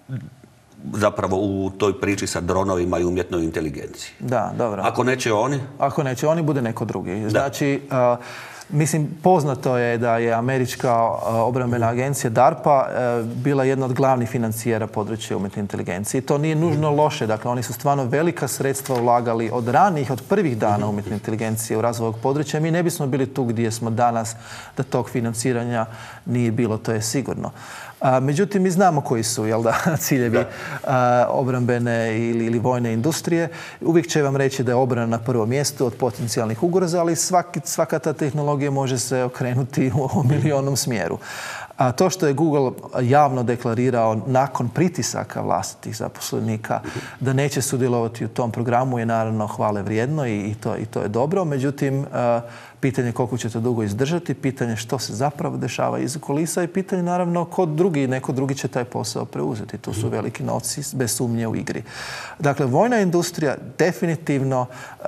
zapravo u toj priči sa dronovima i umjetnoj inteligenciji. Da, dobro. Ako neće oni? Ako neće oni, bude neko drugi. Znači, uh, mislim, poznato je da je američka uh, obrambena agencija DARPA uh, bila jedna od glavnih financijera područja umjetne inteligencije. I to nije nužno loše. Dakle, oni su stvarno velika sredstva ulagali od ranih, od prvih dana umjetne inteligencije u razvoju ovog područja. Mi ne bismo bili tu gdje smo danas da tog financiranja nije bilo, to je sigurno. A, međutim, mi znamo koji su, jel da, ciljevi a, obrambene ili, ili vojne industrije. Uvijek će vam reći da je obrana na prvom mjestu od potencijalnih ugroza, ali svaki, svaka ta tehnologija može se okrenuti u milionom smjeru. A to što je Google javno deklarirao nakon pritisaka vlastitih zaposlenika da neće sudjelovati u tom programu je naravno hvale vrijedno i, i, to, i to je dobro. Međutim, pitanje koliko će to dugo izdržati, pitanje što se zapravo dešava iza kulisa i pitanje naravno ko drugi, neko drugi će taj posao preuzeti. Tu su veliki novci bez sumnje u igri. Dakle, vojna industrija definitivno uh,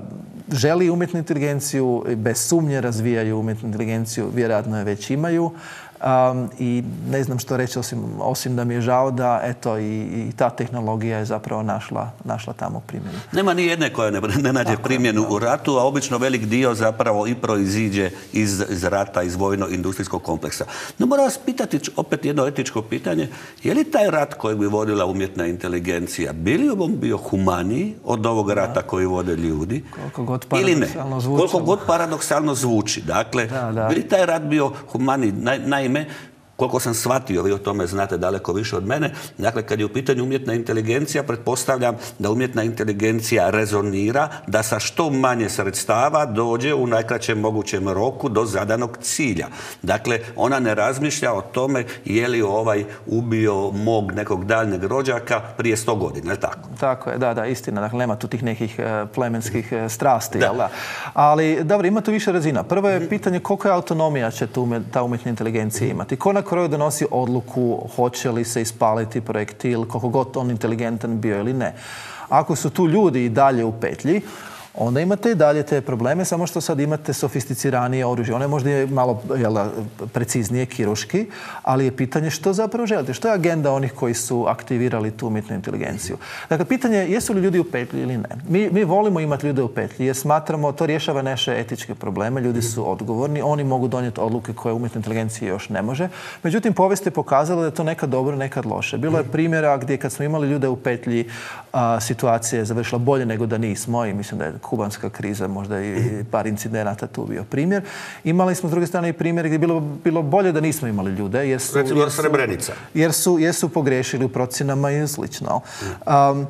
želi umjetnu inteligenciju, bez sumnje razvijaju umjetnu inteligenciju, vjerojatno je već imaju. Um, I ne znam što reći osim, osim da mi je žao da eto i, i ta tehnologija je zapravo našla, našla tamo primjenu. Nema ni jedne koja ne, ne nađe Tako primjenu je, u ratu, a obično velik dio zapravo i proiziđe iz, iz rata, iz vojno-industrijskog kompleksa. No moram vas pitati opet jedno etičko pitanje. Je li taj rat koji bi vodila umjetna inteligencija, bi li on bio humaniji od ovog rata da. koji vode ljudi? Koliko god paradoksalno zvuči. Koliko god paradoksalno zvuči. Dakle, da, da. bi li taj rat bio humaniji? Naj, naj Ime, koliko sam shvatio, vi o tome znate daleko više od mene, dakle, kad je u pitanju umjetna inteligencija, pretpostavljam da umjetna inteligencija rezonira da sa što manje sredstava dođe u najkraćem mogućem roku do zadanog cilja. Dakle, ona ne razmišlja o tome je li ovaj ubio mog nekog daljnjeg rođaka prije sto godina, je li tako? Tako je, da, da, istina. Dakle, nema tu tih nekih uh, plemenskih uh, strasti, da. Jel da? Ali, dobro, ima tu više razina. Prvo je pitanje koliko je autonomija će tu, ta umjetna inteligencija imati. Ko na kraju donosi odluku hoće li se ispaliti projektil, koliko god on inteligentan bio ili ne. Ako su tu ljudi i dalje u petlji, onda imate i dalje te probleme, samo što sad imate sofisticiranije oružje. Ono je možda malo jel, preciznije, kirurški, ali je pitanje što zapravo želite. Što je agenda onih koji su aktivirali tu umjetnu inteligenciju? Dakle, pitanje je jesu li ljudi u petlji ili ne. Mi, mi volimo imati ljude u petlji jer smatramo to rješava naše etičke probleme. Ljudi su odgovorni, oni mogu donijeti odluke koje umjetna inteligencija još ne može. Međutim, povijest je pokazala da je to nekad dobro, nekad loše. Bilo je primjera gdje kad smo imali ljude u petlji, a, situacija je završila bolje nego da nismo i mislim da je kubanska kriza, možda i par incidenata tu bio primjer. Imali smo s druge strane i primjer gdje je bilo, bilo bolje da nismo imali ljude. Jer su, Recimo jer su, Srebrenica. Jer su, jer su pogrešili u procjenama i slično. Um,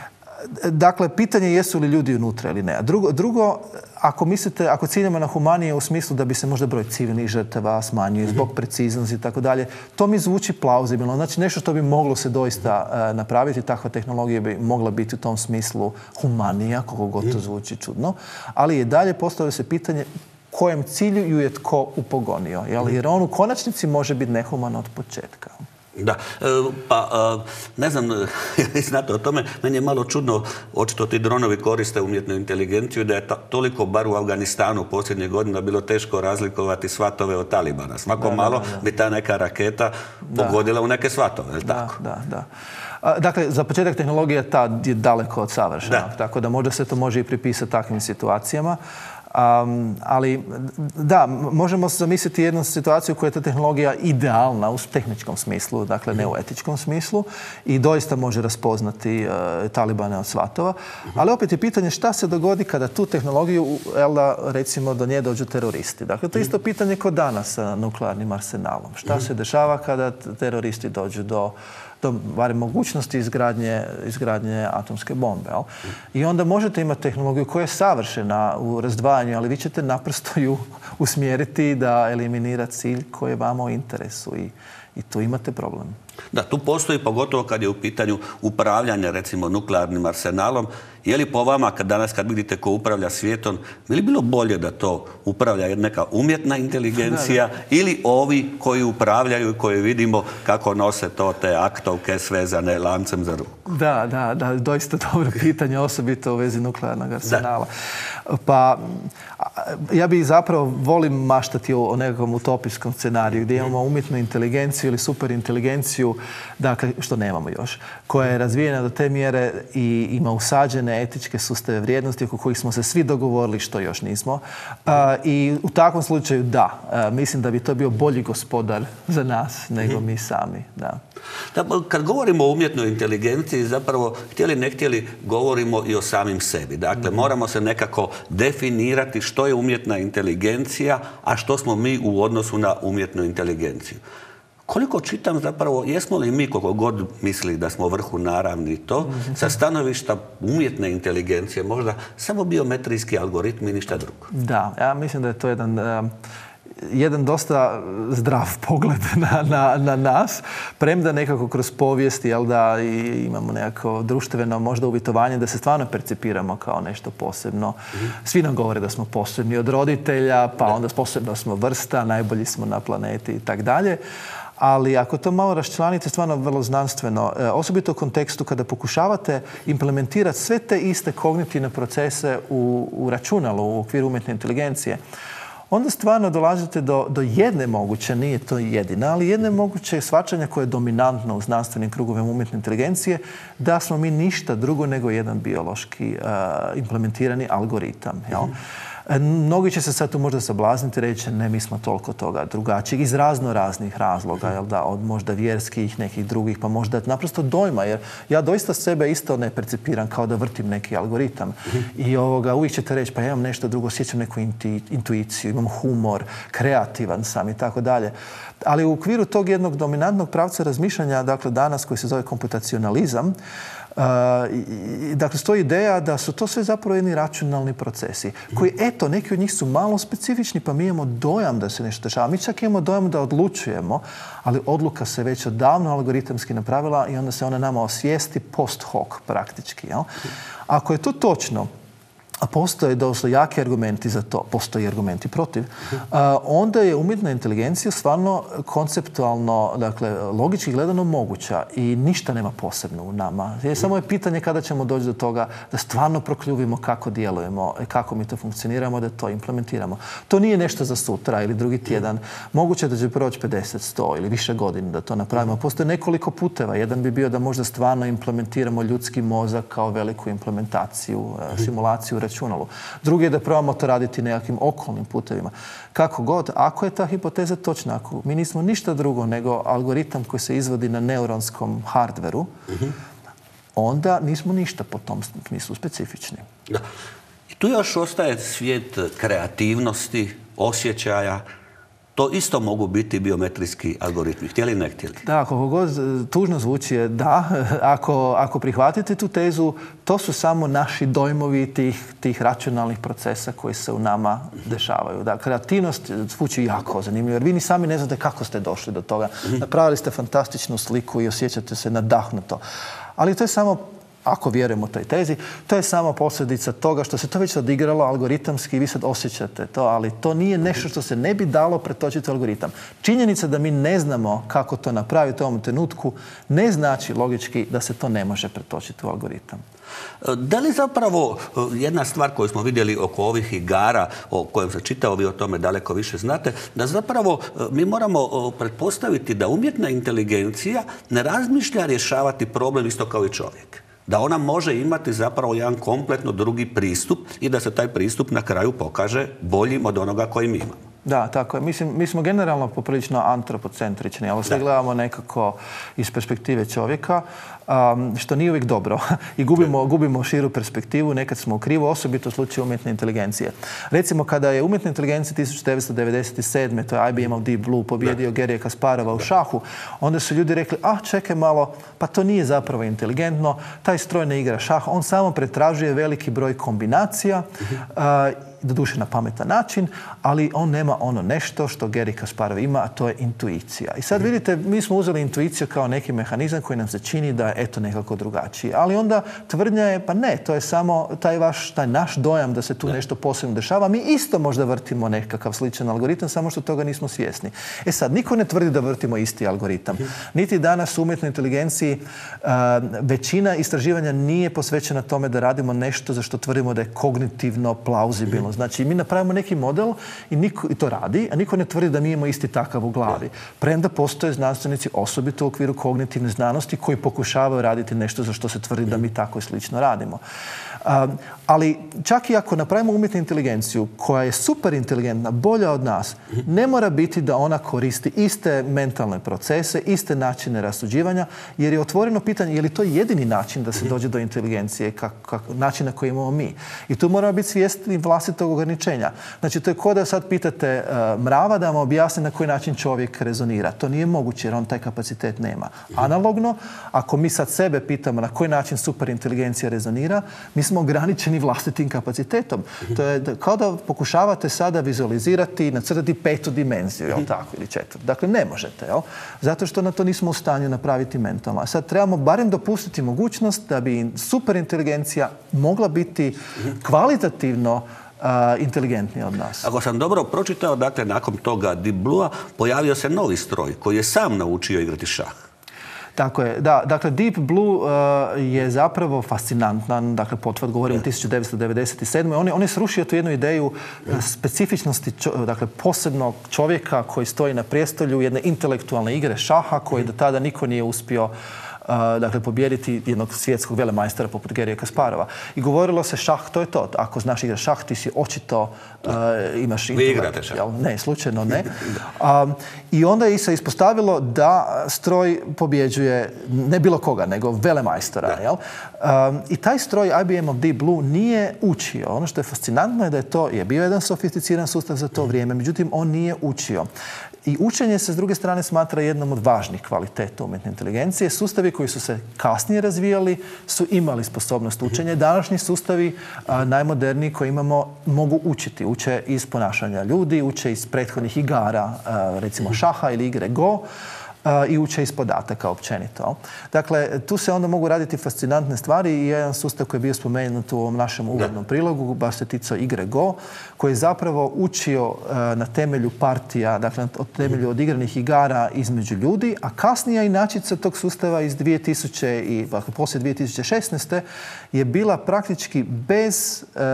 dakle, pitanje je jesu li ljudi unutra ili ne. A drugo, drugo, ako mislite, ako ciljamo na humanije u smislu da bi se možda broj civilnih žrtava smanjio zbog preciznosti i tako dalje, to mi zvuči plauzibilno. Znači nešto što bi moglo se doista uh, napraviti, takva tehnologija bi mogla biti u tom smislu humanija, koliko god to zvuči čudno, ali je dalje postavlja se pitanje kojem cilju ju je tko upogonio. Jel? Jer on u konačnici može biti nehuman od početka. Da, pa ne znam, znate o tome, meni je malo čudno, očito ti dronovi koriste umjetnu inteligenciju, da je toliko, bar u Afganistanu posljednje godine, bilo teško razlikovati svatove od Talibana. Svako da, malo da, da. bi ta neka raketa pogodila u neke svatove, je li tako? Da, da. Dakle, za početak tehnologija ta je daleko od savršena, da. tako da možda se to može i pripisati takvim situacijama. Um, ali da, možemo zamisliti jednu situaciju koja je ta tehnologija idealna u tehničkom smislu, dakle ne u etičkom smislu i doista može raspoznati uh, Talibane od svatova. Ali opet je pitanje šta se dogodi kada tu tehnologiju, elda, recimo, do nje dođu teroristi. Dakle, to je isto pitanje kod danas sa nuklearnim arsenalom. Šta se dešava kada teroristi dođu do do barem mogućnosti izgradnje, izgradnje atomske bombe. Jel? I onda možete imati tehnologiju koja je savršena u razdvajanju, ali vi ćete naprosto ju usmjeriti da eliminira cilj koji je vama u interesu i, i tu imate problem. Da, tu postoji, pogotovo kad je u pitanju upravljanje, recimo, nuklearnim arsenalom. Je li po vama, kad danas kad vidite ko upravlja svijetom, bi li bilo bolje da to upravlja neka umjetna inteligencija da, da. ili ovi koji upravljaju i koji vidimo kako nose to te aktovke svezane lancem za ruku? Da, da, da, doista dobro pitanje, osobito u vezi nuklearnog arsenala. Da. Pa, ja bih zapravo volim maštati o, o nekakvom utopijskom scenariju gdje imamo umjetnu inteligenciju ili superinteligenciju, dakle, što nemamo još, koja je razvijena do te mjere i ima usađene etičke sustave vrijednosti oko kojih smo se svi dogovorili, što još nismo. A, I u takvom slučaju da, a, mislim da bi to bio bolji gospodar za nas nego mi sami. Da. Da, kad govorimo o umjetnoj inteligenciji, zapravo, htjeli ne htjeli, govorimo i o samim sebi. Dakle, mm. moramo se nekako definirati što je umjetna inteligencija, a što smo mi u odnosu na umjetnu inteligenciju. Koliko čitam zapravo, jesmo li mi, koliko god misli da smo vrhu naravni to, mm-hmm. sa stanovišta umjetne inteligencije, možda samo biometrijski algoritmi i ništa drugo? Da, ja mislim da je to jedan... Uh... jedan dosta zdrav pogled na, na, na nas, premda nekako kroz povijest, jel da, i imamo nekako društveno možda uvjetovanje da se stvarno percipiramo kao nešto posebno. Mm-hmm. Svi nam govore da smo posebni od roditelja, pa onda posebno smo vrsta, najbolji smo na planeti i tak dalje. Ali ako to malo raščlanite, stvarno vrlo znanstveno, osobito u kontekstu kada pokušavate implementirati sve te iste kognitivne procese u, u računalu, u okviru umjetne inteligencije, onda stvarno dolazite do, do jedne moguće, nije to jedina, ali jedne moguće shvaćanja koje je dominantno u znanstvenim krugovima umjetne inteligencije, da smo mi ništa drugo nego jedan biološki uh, implementirani algoritam. Jel? Mnogi će se sad tu možda sablazniti i reći ne, mi smo toliko toga drugačijeg iz razno raznih razloga, jel da, od možda vjerskih, nekih drugih, pa možda naprosto dojma, jer ja doista sebe isto ne percipiram kao da vrtim neki algoritam. I ovoga, uvijek ćete reći pa ja imam nešto drugo, osjećam neku intuiciju, imam humor, kreativan sam i tako dalje. Ali u okviru tog jednog dominantnog pravca razmišljanja, dakle danas koji se zove komputacionalizam, Uh, i, dakle, stoji ideja da su to sve zapravo jedni računalni procesi koji, eto, neki od njih su malo specifični, pa mi imamo dojam da se nešto dešava. Mi čak imamo dojam da odlučujemo, ali odluka se već odavno algoritamski napravila i onda se ona nama osvijesti post hoc praktički. Jel? Ako je to točno, a postoje dosta jaki argumenti za to, postoje argumenti protiv, a, onda je umjetna inteligencija stvarno konceptualno, dakle, logički gledano moguća i ništa nema posebno u nama. Je samo je pitanje kada ćemo doći do toga da stvarno prokljuvimo kako djelujemo, kako mi to funkcioniramo, da to implementiramo. To nije nešto za sutra ili drugi tjedan. Moguće da će proći pedeset, sto ili više godina da to napravimo. Postoje nekoliko puteva. Jedan bi bio da možda stvarno implementiramo ljudski mozak kao veliku implementaciju, simulaciju računalu. Drugi je da probamo to raditi nekakvim okolnim putevima. Kako god, ako je ta hipoteza točna, ako mi nismo ništa drugo nego algoritam koji se izvodi na neuronskom hardveru, uh-huh. onda nismo ništa po tom smislu specifični. Da. I tu još ostaje svijet kreativnosti, osjećaja. To isto mogu biti biometrijski algoritmi. Htjeli ili ne htjeli? Da, koliko god tužno zvuči je da. Ako, ako prihvatite tu tezu, to su samo naši dojmovi tih, tih računalnih procesa koji se u nama dešavaju. Da, kreativnost zvuči jako zanimljivo, jer vi ni sami ne znate kako ste došli do toga. Napravili ste fantastičnu sliku i osjećate se nadahnuto. Ali to je samo ako vjerujemo toj tezi, to je samo posljedica toga što se to već odigralo algoritamski i vi sad osjećate to, ali to nije nešto što se ne bi dalo pretočiti u algoritam. Činjenica da mi ne znamo kako to napraviti u ovom trenutku ne znači logički da se to ne može pretočiti u algoritam. Da li zapravo jedna stvar koju smo vidjeli oko ovih igara, o kojem se čitao, vi o tome daleko više znate, da zapravo mi moramo pretpostaviti da umjetna inteligencija ne razmišlja rješavati problem isto kao i čovjek. Da ona može imati zapravo jedan kompletno drugi pristup i da se taj pristup na kraju pokaže boljim od onoga koji mi imamo. Da, tako je. Mislim, mi smo generalno poprilično antropocentrični, ali sve gledamo nekako iz perspektive čovjeka, um, što nije uvijek dobro. I gubimo, gubimo širu perspektivu, nekad smo u krivu, osobito u slučaju umjetne inteligencije. Recimo, kada je umjetna inteligencija tisuća devetsto devedeset sedme. to je I B M-ov Deep Blue, pobjedio Garryja Kasparova u šahu, onda su ljudi rekli, ah, čekaj malo, pa to nije zapravo inteligentno, taj stroj ne igra šah, on samo pretražuje veliki broj kombinacija, uh, doduše na pametan način, ali on nema ono nešto što Garry Kasparov ima, a to je intuicija. I sad vidite, mi smo uzeli intuiciju kao neki mehanizam koji nam se čini da je eto nekako drugačiji. Ali onda tvrdnja je, pa ne, to je samo taj vaš, taj naš dojam da se tu nešto posebno dešava. Mi isto možda vrtimo nekakav sličan algoritam, samo što toga nismo svjesni. E sad, niko ne tvrdi da vrtimo isti algoritam. Niti danas u umjetnoj inteligenciji uh, većina istraživanja nije posvećena tome da radimo nešto za što tvrdimo da je kognitivno plauzibilno. Znači, mi napravimo neki model i, niko, i to radi, a niko ne tvrdi da mi imamo isti takav u glavi. Premda postoje znanstvenici, osobito u okviru kognitivne znanosti, koji pokušavaju raditi nešto za što se tvrdi da mi tako i slično radimo. Um, ali čak i ako napravimo umjetnu inteligenciju koja je super inteligentna, bolja od nas, ne mora biti da ona koristi iste mentalne procese, iste načine rasuđivanja, jer je otvoreno pitanje je li to jedini način da se dođe do inteligencije, kak, kak, načina koji imamo mi. I tu moramo biti svjesni vlastitog ograničenja. Znači, to je kao da sad pitate uh, mrava da vam objasni na koji način čovjek rezonira. To nije moguće jer on taj kapacitet nema. Analogno, ako mi sad sebe pitamo na koji način superinteligencija rezonira, mi smo ograničeni vlastitim kapacitetom. To je kao da pokušavate sada vizualizirati i nacrtati petu dimenziju, jel tako, ili četvrtu. Dakle, ne možete, jel? Zato što na to nismo u stanju napraviti mentalno. A sad trebamo barem dopustiti mogućnost da bi superinteligencija mogla biti kvalitativno Uh, inteligentniji od nas. Ako sam dobro pročitao, dakle, nakon toga Deep Blue-a pojavio se novi stroj koji je sam naučio igrati šah. Tako je, da. Dakle, Deep Blue uh, je zapravo fascinantan, dakle, potvrd, govorim o tisuća devetsto devedeset sedme. On je, on je srušio tu jednu ideju uh, specifičnosti, čo, dakle, posebnog čovjeka koji stoji na prijestolju jedne intelektualne igre šaha koji do tada niko nije uspio Uh, dakle, pobijediti jednog svjetskog velemajstora poput Garryja Kasparova. I govorilo se šah, to je to. Ako znaš igra šah, ti si očito uh, imaš... Vi igrate šah. Ne, slučajno ne. Um, I onda je se ispostavilo da stroj pobjeđuje ne bilo koga, nego velemajstora. Jel? Um, I taj stroj I B M-ov Deep Blue nije učio. Ono što je fascinantno je da je to je bio jedan sofisticiran sustav za to vrijeme, međutim, on nije učio. I učenje se, s druge strane, smatra jednom od važnih kvaliteta umjetne inteligencije. Sustavi koji su se kasnije razvijali su imali sposobnost učenja. Današnji sustavi, a, najmoderniji koji imamo, mogu učiti. Uče iz ponašanja ljudi, uče iz prethodnih igara, a, recimo šaha ili igre Go, a, i uče iz podataka općenito. Dakle, tu se onda mogu raditi fascinantne stvari i jedan sustav koji je bio spomenut u ovom našem uvodnom prilogu, baš se ticao igre Go, koji je zapravo učio a, na temelju partija, dakle, na temelju odigranih igara između ljudi, a kasnija inačica tog sustava iz dvije tisuće i dakle, poslije dvije tisuće šesnaeste. je bila praktički bez e,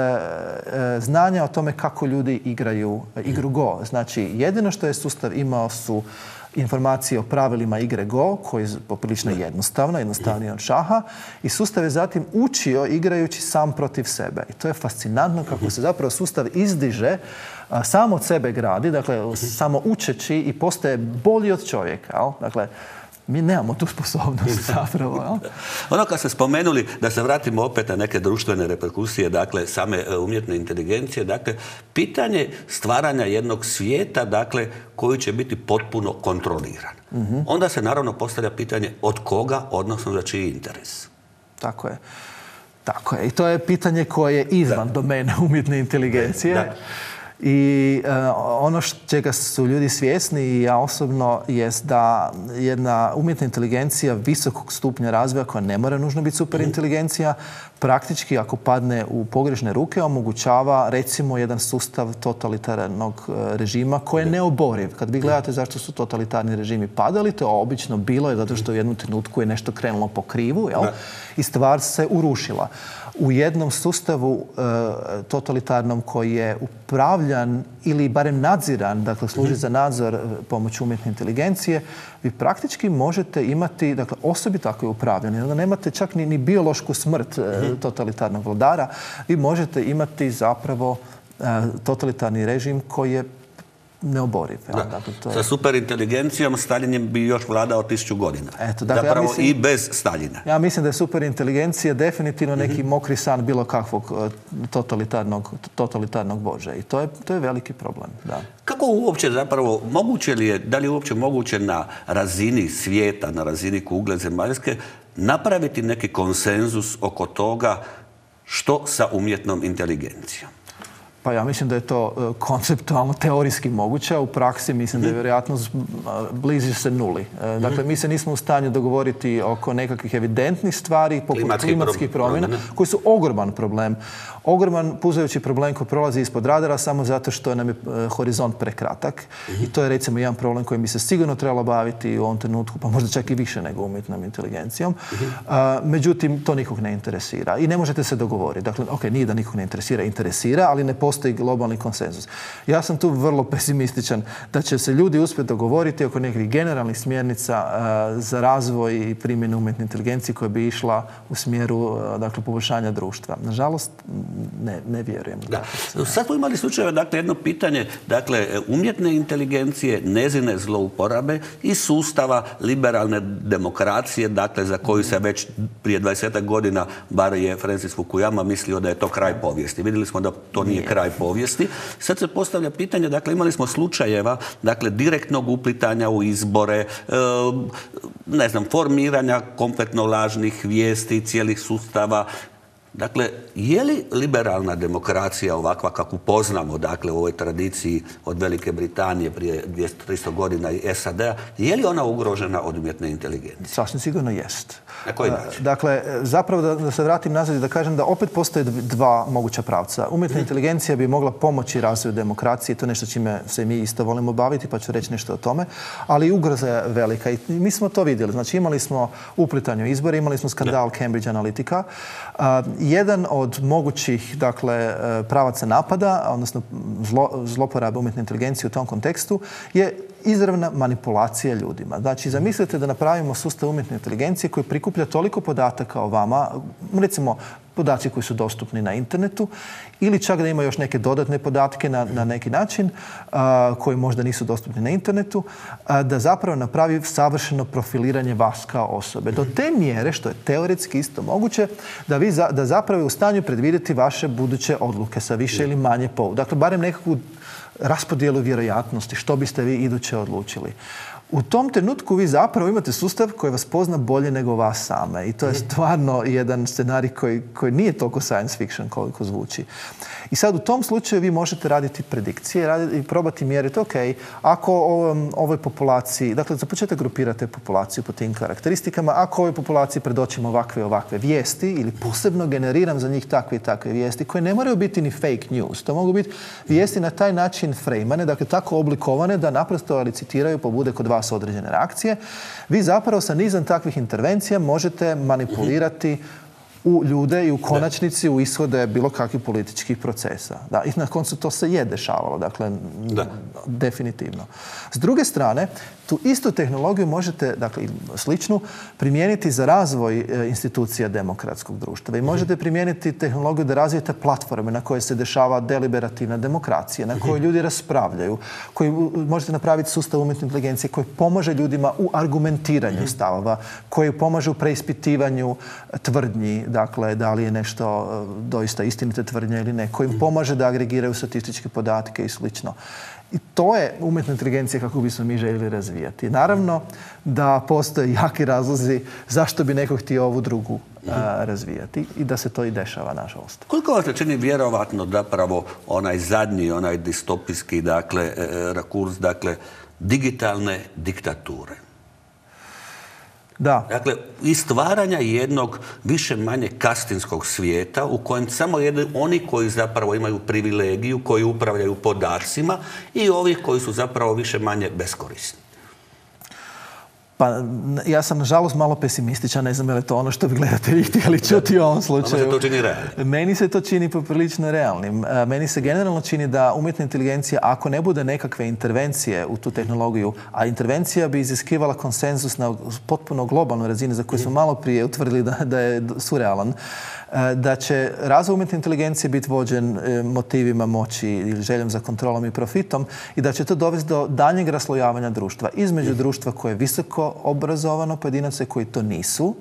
e, znanja o tome kako ljudi igraju igru Go. Znači, jedino što je sustav imao su informacije o pravilima igre Go, koji je poprilično jednostavno, jednostavnije od šaha, i sustav je zatim učio igrajući sam protiv sebe. I to je fascinantno kako se zapravo sustav izdiže, a, sam od sebe gradi, dakle, samo učeći i postaje bolji od čovjeka. Jel? Dakle, mi nemamo tu sposobnost zapravo. Jel? Ono kad ste spomenuli, da se vratimo opet na neke društvene reperkusije, dakle, same umjetne inteligencije, dakle, pitanje stvaranja jednog svijeta, dakle, koji će biti potpuno kontroliran. Mm-hmm. Onda se naravno postavlja pitanje od koga, odnosno za čiji interes. Tako je. Tako je. I to je pitanje koje je izvan da. domene umjetne inteligencije. Da. I uh, ono čega su ljudi svjesni i ja osobno jest da jedna umjetna inteligencija visokog stupnja razvoja koja ne mora nužno biti superinteligencija, praktički ako padne u pogrešne ruke omogućava recimo jedan sustav totalitarnog režima koji je neoboriv. Kad vi gledate zašto su totalitarni režimi padali, to je obično bilo je zato što u jednom trenutku je nešto krenulo po krivu, jel? I stvar se urušila. U jednom sustavu e, totalitarnom koji je upravljan ili barem nadziran, dakle služi za nadzor pomoću umjetne inteligencije, vi praktički možete imati, dakle osobito ako je upravljan, onda nemate čak ni, ni biološku smrt e, totalitarnog vladara, vi možete imati zapravo e, totalitarni režim koji je neoboriv. Ja, dakle, to je... Sa superinteligencijom Staljin bi još vladao tisuću godina. Eto, dakle, Zapravo ja mislim, i bez Staljina. Ja mislim da je superinteligencija definitivno neki mm-hmm. mokri san bilo kakvog totalitarnog, totalitarnog vođe. I to je, to je veliki problem. Da. Kako uopće zapravo, moguće li je, da li je uopće moguće na razini svijeta, na razini kugle zemaljske, napraviti neki konsenzus oko toga što sa umjetnom inteligencijom? Pa ja mislim da je to konceptualno, teorijski moguće, a u praksi mislim da je vjerojatnost bliži se nuli. Dakle, mi se nismo u stanju dogovoriti oko nekakvih evidentnih stvari, poput klimatskih klimatskih promjena, promjena, koji su ogroman problem. Ogroman puzajući problem koji prolazi ispod radara samo zato što nam je horizont prekratak. I to je recimo jedan problem koji bi se sigurno trebalo baviti u ovom trenutku, pa možda čak i više nego umjetnom inteligencijom. A, međutim, to nikog ne interesira. I ne možete se dogovoriti. Dakle, ok, nije da nikog ne interesira, interesira, ali ne postoji globalni konsenzus. Ja sam tu vrlo pesimističan da će se ljudi uspjeti dogovoriti oko nekih generalnih smjernica uh, za razvoj i primjenu umjetne inteligencije koja bi išla u smjeru uh, dakle, poboljšanja društva. Nažalost, ne, ne vjerujem. Da. Sad smo imali slučajeve, dakle, jedno pitanje, dakle, umjetne inteligencije, njezine zlouporabe i sustava liberalne demokracije, dakle, za koju se već prije dvadesetak godina, bar je Francis Fukuyama mislio da je to kraj povijesti. Vidjeli smo da to nije kraj povijesti. Sad se postavlja pitanje, dakle, imali smo slučajeva, dakle, direktnog uplitanja u izbore, e, ne znam, formiranja kompletno lažnih vijesti, cijelih sustava. Dakle, je li liberalna demokracija ovakva kakvu poznamo, dakle, u ovoj tradiciji od Velike Britanije prije dvjesto tristo godina i S A D-a, je li ona ugrožena od umjetne inteligencije? Sasvim sigurno jest. Na koji način? Dakle, zapravo da, da se vratim nazad i da kažem da opet postoje dva moguća pravca. Umjetna hmm. inteligencija bi mogla pomoći razvoju demokracije, to je nešto čime se mi isto volimo baviti, pa ću reći nešto o tome, ali i ugroza je velika i mi smo to vidjeli. Znači, imali smo uplitanje u izbore, imali smo skandal ne. Cambridge Analytica. Uh, jedan od mogućih, dakle, pravaca napada, odnosno zlo, zloporabe umjetne inteligencije u tom kontekstu, je izravna manipulacija ljudima. Znači, zamislite da napravimo sustav umjetne inteligencije koji prikuplja toliko podataka o vama, recimo podaci koji su dostupni na internetu, ili čak da ima još neke dodatne podatke na, na neki način a, koji možda nisu dostupni na internetu, a, da zapravo napravi savršeno profiliranje vas kao osobe. Do te mjere, što je teoretski isto moguće, da vi za, da zapravo je u stanju predvidjeti vaše buduće odluke sa više ili manje polu. Dakle, barem nekakvu raspodjelu vjerojatnosti, što biste vi iduće odlučili. U tom trenutku vi zapravo imate sustav koji vas pozna bolje nego vas same. I to je stvarno jedan scenarij koji, koji nije toliko science fiction koliko zvuči. I sad u tom slučaju vi možete raditi predikcije raditi, i probati mjeriti, ok, ako ovom, ovoj populaciji, dakle za početak grupirate populaciju po tim karakteristikama, ako ovoj populaciji predočimo ovakve i ovakve vijesti ili posebno generiram za njih takve i takve vijesti koje ne moraju biti ni fake news. To mogu biti vijesti na taj način frejmane, dakle tako oblikovane da naprosto licitiraju, pobude kod vas određene reakcije. Vi zapravo sa nizom takvih intervencija možete manipulirati u ljude i u konačnici u ishode bilo kakvih političkih procesa. Da, i na koncu to se je dešavalo, dakle, da. Definitivno. S druge strane, tu istu tehnologiju možete, dakle, sličnu, primijeniti za razvoj institucija demokratskog društva. I možete primijeniti tehnologiju da razvijete platforme na koje se dešava deliberativna demokracija, na koje ljudi raspravljaju, koji možete napraviti sustav umjetne inteligencije koji pomaže ljudima u argumentiranju stavova, koji pomaže u preispitivanju tvrdnji, dakle, da li je nešto doista istinite tvrdnje ili ne, koji im pomaže da agregiraju statističke podatke i slično. I to je umjetna inteligencija kako bismo mi željeli razvijati. Naravno da postoje jaki razlozi zašto bi neko htio ovu drugu a, razvijati i da se to i dešava, nažalost. Koliko vam se čini vjerovatno da pravo onaj zadnji, onaj distopijski, dakle, e, rakurs, dakle, digitalne diktature? Da. Dakle, i stvaranja jednog više manje kastinskog svijeta u kojem samo jedni, oni koji zapravo imaju privilegiju, koji upravljaju podacima i ovi koji su zapravo više manje beskorisni. Pa ja sam nažalost malo pesimističan, ne znam je li to ono što bi gledatelji htjeli čuti u ovom slučaju. Meni se to čini realnim. Meni se to čini poprilično realnim. Meni se generalno čini da umjetna inteligencija, ako ne bude nekakve intervencije u tu tehnologiju, a intervencija bi iziskivala konsenzus na potpuno globalnoj razini za koju smo malo prije utvrdili da, da je surrealan, da će razvoj umjetne inteligencije biti vođen motivima moći ili željom za kontrolom i profitom i da će to dovesti do daljnjeg raslojavanja društva. Između društva koje je visoko obrazovano, pojedinaca koji to nisu,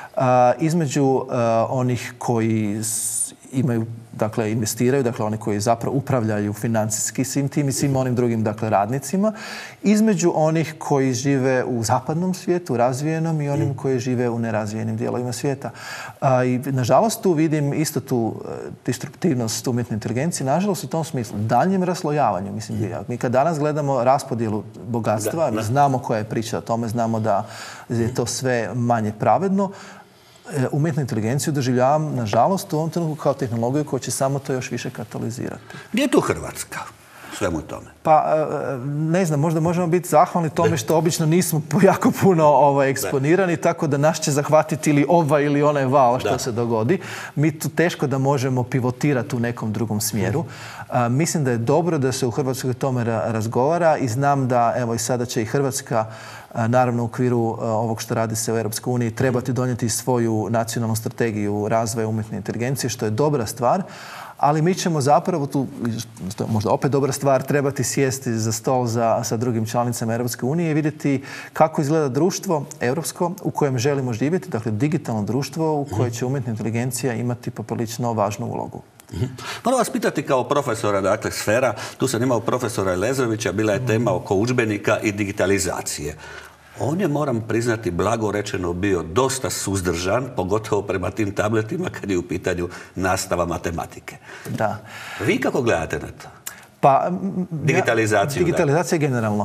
između onih koji imaju, dakle, investiraju, dakle, oni koji zapravo upravljaju financijski svim tim i svim onim drugim, dakle, radnicima, između onih koji žive u zapadnom svijetu, razvijenom, i onim koji žive u nerazvijenim dijelovima svijeta. A, I, nažalost, tu vidim isto tu disruptivnost umjetne inteligencije, nažalost, u tom smislu, daljnjem raslojavanju. Mislim, mi kad danas gledamo raspodjelu bogatstva, da, znamo koja je priča o tome, znamo da je to sve manje pravedno. Umjetnu inteligenciju doživljavam, nažalost, u ovom trenutku kao tehnologiju koja će samo to još više katalizirati. Gdje je tu Hrvatska u svemu tome? Pa, ne znam, možda možemo biti zahvalni tome što obično nismo jako puno ovaj, eksponirani, da. Tako da nas će zahvatiti ili ova ili onaj val što da. se dogodi. Mi tu teško da možemo pivotirati u nekom drugom smjeru. A, mislim da je dobro da se u Hrvatskoj tome razgovara i znam da, evo, i sada će i Hrvatska, naravno u okviru ovog što radi se u Europskoj uniji, trebati donijeti svoju nacionalnu strategiju razvoja umjetne inteligencije, što je dobra stvar, ali mi ćemo zapravo tu, što je možda opet dobra stvar, trebati sjesti za stol za, sa drugim članicama Europske unije i vidjeti kako izgleda društvo europsko u kojem želimo živjeti, dakle digitalno društvo u koje će umjetna inteligencija imati poprilično važnu ulogu. Mm-hmm. Moram vas pitati kao profesora, dakle, sfera, tu sam imao profesora Elezovića, bila je tema oko udžbenika i digitalizacije. On je, moram priznati, blago rečeno bio dosta suzdržan, pogotovo prema tim tabletima kad je u pitanju nastava matematike. Da. Vi kako gledate na to? Pa, digitalizaciju. Ja, digitalizacija generalno.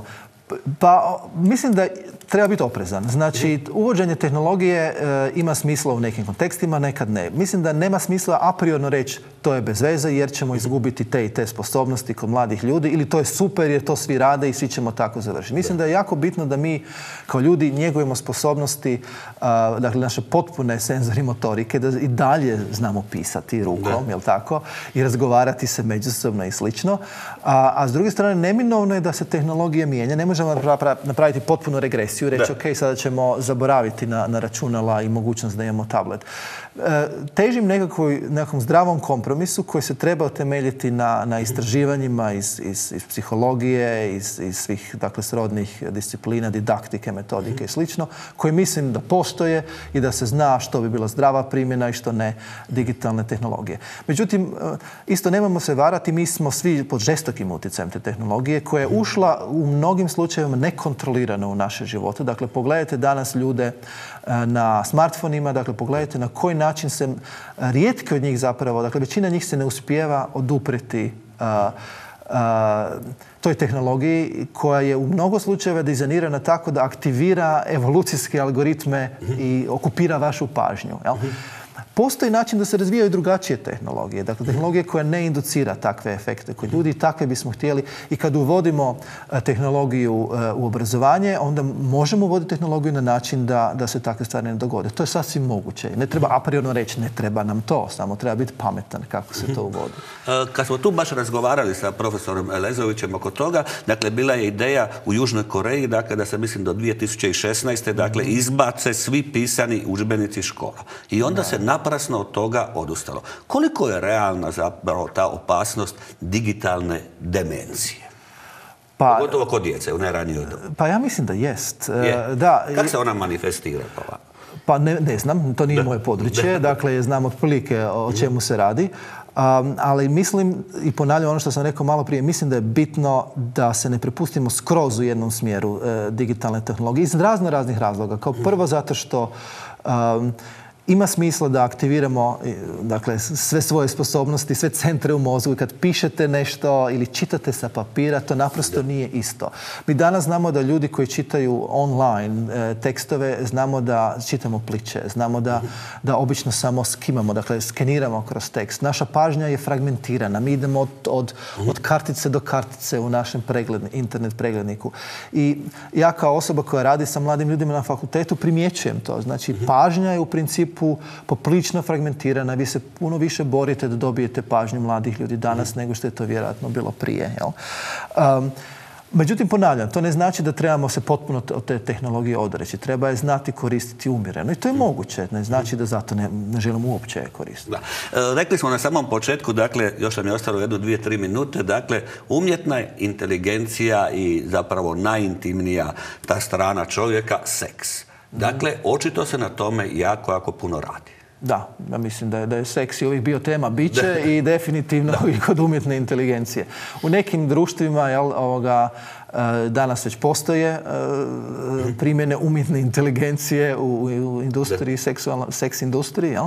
Pa, mislim da treba biti oprezan. Znači, uvođenje tehnologije e, ima smisla u nekim kontekstima, nekad ne. Mislim da nema smisla a priorno reći to je bez veze jer ćemo izgubiti te i te sposobnosti kod mladih ljudi ili to je super jer to svi rade i svi ćemo tako završiti. Mislim da je jako bitno da mi kao ljudi njegujemo sposobnosti, a, dakle naše potpune senzori motorike, da i dalje znamo pisati rukom, jel tako, i razgovarati se međusobno i slično. A, a s druge strane, neminovno je da se tehnologija mijenja. Ne možemo napraviti potpunu regresiju, reći ok, sada ćemo zaboraviti na, na računala i mogućnost da imamo tablet. E, težim nekakvoj, nekakvom zdravom kompromisu koji se treba temeljiti na, na istraživanjima iz, iz, iz psihologije, iz, iz svih, dakle, srodnih disciplina, didaktike, metodike i slično, koji mislim da postoje i da se zna što bi bila zdrava primjena i što ne digitalne tehnologije. Međutim, isto nemamo se varati, mi smo svi pod žestokim utjecajem te tehnologije koja je ušla u mnogim slučajevima nekontrolirano u naše živote. Dakle, pogledajte danas ljude na smartfonima, dakle, pogledajte na koji način se rijetki od njih zapravo, dakle, većina njih se ne uspijeva odupreti a, a, toj tehnologiji koja je u mnogo slučajeva dizajnirana tako da aktivira evolucijske algoritme i okupira vašu pažnju. Jel? Postoji način da se razvijaju drugačije tehnologije. Dakle, tehnologije koja ne inducira takve efekte kod ljudi, takve bismo htjeli. I kad uvodimo tehnologiju u obrazovanje, onda možemo uvoditi tehnologiju na način da, da se takve stvari ne dogode. To je sasvim moguće. Ne treba a priorno reći ne treba nam to, samo treba biti pametan kako se to uvodi. Kad smo tu baš razgovarali sa profesorom Elezovićem oko toga, dakle, bila je ideja u Južnoj Koreji, dakle, da se, mislim, do dvije tisuće šesnaeste. dakle, izbace svi pisani udžbenici škola. I onda da. se naprasno od toga odustalo. Koliko je realna zapravo ta opasnost digitalne demencije? Pa, pogotovo kod djece u najranijoj dobi. Pa ja mislim da jest. Je. Da. Kako se ona manifestira? Pa, pa ne, ne znam, to nije da. moje područje. Dakle, znam otprilike o čemu se radi. Um, ali mislim, i ponavljam ono što sam rekao malo prije, mislim da je bitno da se ne prepustimo skroz u jednom smjeru e, digitalne tehnologije iz razno raznih razloga. Kao prvo zato što um, ima smisla da aktiviramo dakle, sve svoje sposobnosti, sve centre u mozgu i kad pišete nešto ili čitate sa papira, to naprosto nije isto. Mi danas znamo da ljudi koji čitaju online e, tekstove, znamo da čitamo pliće, znamo da, da obično samo skimamo, dakle skeniramo kroz tekst. Naša pažnja je fragmentirana. Mi idemo od, od, od kartice do kartice u našem pregled, internet pregledniku. I ja kao osoba koja radi sa mladim ljudima na fakultetu primjećujem to. Znači, pažnja je u principu poprilično fragmentirana. Vi se puno više borite da dobijete pažnju mladih ljudi danas nego što je to vjerojatno bilo prije. Jel? Um, međutim, ponavljam, to ne znači da trebamo se potpuno od te tehnologije odreći. Treba je znati koristiti umjereno. I to je moguće. Ne znači da zato ne, ne želimo uopće je koristiti. Da. E, rekli smo na samom početku, dakle, još nam je ostalo jednu, dvije, tri minute, dakle, umjetna inteligencija i zapravo najintimnija ta strana čovjeka, seks. Dakle, očito se na tome jako, jako puno radi. Da, ja mislim da je, da je seks i uvijek bio tema biće i definitivno da. I kod umjetne inteligencije. U nekim društvima jel, ovoga, danas već postoje primjene umjetne inteligencije u, u industriji, seksualno, seks industriji. Jel?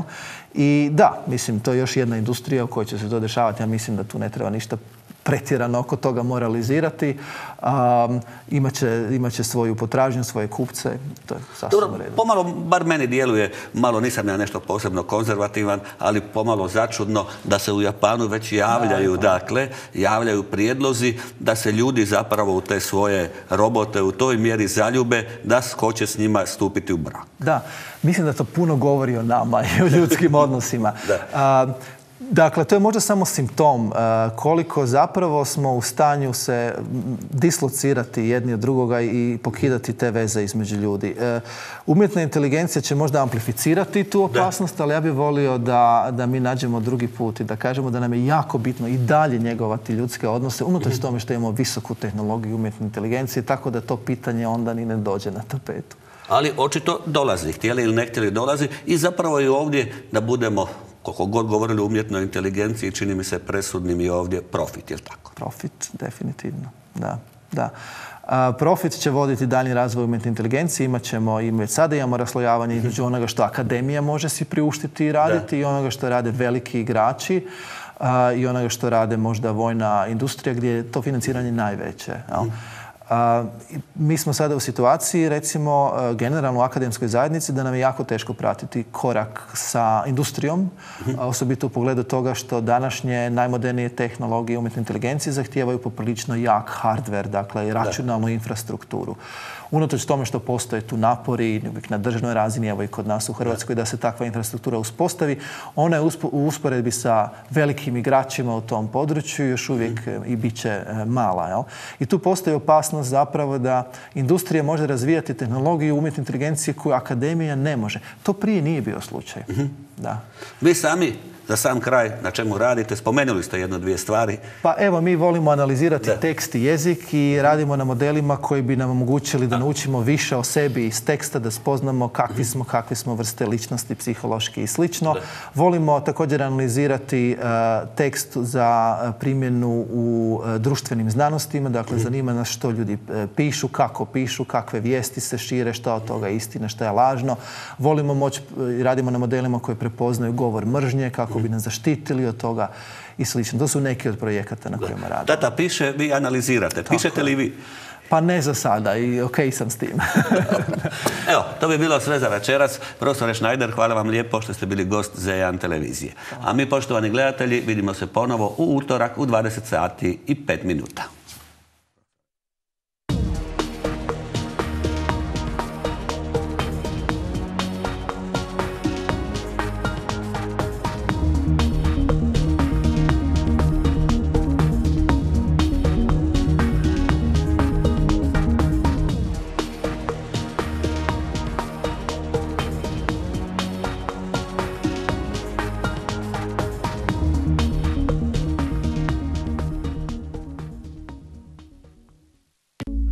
I da, mislim, to je još jedna industrija u kojoj će se to dešavati. Ja mislim da tu ne treba ništa pretjerano oko toga moralizirati. Um, imaće, imaće svoju potražnju, svoje kupce. To je sasvim u redu. Pomalo, bar meni djeluje, malo nisam ja nešto posebno konzervativan, ali pomalo začudno da se u Japanu već javljaju, da, dakle, javljaju prijedlozi da se ljudi zapravo u te svoje robote u toj mjeri zaljube da hoće s njima stupiti u brak. Da, mislim da to puno govori o nama i o ljudskim odnosima. Da. Uh, Dakle, to je možda samo simptom uh, koliko zapravo smo u stanju se dislocirati jedni od drugoga i pokidati te veze između ljudi. Uh, umjetna inteligencija će možda amplificirati tu opasnost, da. Ali ja bih volio da, da mi nađemo drugi put i da kažemo da nam je jako bitno i dalje njegovati ljudske odnose, unatoč mm-hmm. tome što imamo visoku tehnologiju umjetne inteligencije, tako da to pitanje onda ni ne dođe na tapetu. Ali očito dolazi, htjeli ili ne htjeli dolazi i zapravo je ovdje da budemo, koliko god govorili o umjetnoj inteligenciji, čini mi se presudnim i ovdje profit, je li tako? Profit, definitivno, da. da. A, profit će voditi daljnji razvoj umjetne inteligencije. Imat ćemo, i već sada imamo raslojavanje između onoga što akademija može si priuštiti i raditi da. I onoga što rade veliki igrači a, i onoga što rade možda vojna industrija gdje je to financiranje najveće. Jel? Mm. Uh, mi smo sada u situaciji, recimo, uh, generalno u akademskoj zajednici, da nam je jako teško pratiti korak sa industrijom, uh, osobito u pogledu toga što današnje najmodernije tehnologije umjetne inteligencije zahtijevaju poprilično jak hardware, dakle i računalnu infrastrukturu. Unatoč tome što postoje tu napori na državnoj razini, evo i kod nas u Hrvatskoj, da se takva infrastruktura uspostavi, ona je u usporedbi sa velikim igračima u tom području još uvijek i bit će mala. Jel? I tu postoji opasnost zapravo da industrija može razvijati tehnologiju umjetne inteligencije koju akademija ne može. To prije nije bio slučaj. Mm-hmm. Da. Vi sami, za sam kraj, na čemu radite, spomenuli ste jedno, dvije stvari. Pa evo, mi volimo analizirati da. tekst i jezik i radimo na modelima koji bi nam omogućili da, da naučimo više o sebi iz teksta, da spoznamo kakvi smo, kakve smo vrste ličnosti, psihološki i slično. Da. Volimo također analizirati uh, tekst za primjenu u uh, društvenim znanostima, dakle mm. zanima nas što ljudi uh, pišu, kako pišu, kakve vijesti se šire, što od toga je istina, što je lažno. Volimo moći, uh, radimo na modelima koji prepoznaju govor mržnje, kako bi nas zaštitili od toga i slično. To su neki od projekata na kojima radimo. Tata piše, vi analizirate. Tako. Pišete li vi? Pa ne za sada i okej sam s tim. Evo, to bi bilo sve za večeras. Profesore Schneider, hvala vam lijepo što ste bili gost Z jedan televizije. A mi, poštovani gledatelji, vidimo se ponovo u utorak u dvadeset sati i pet minuta.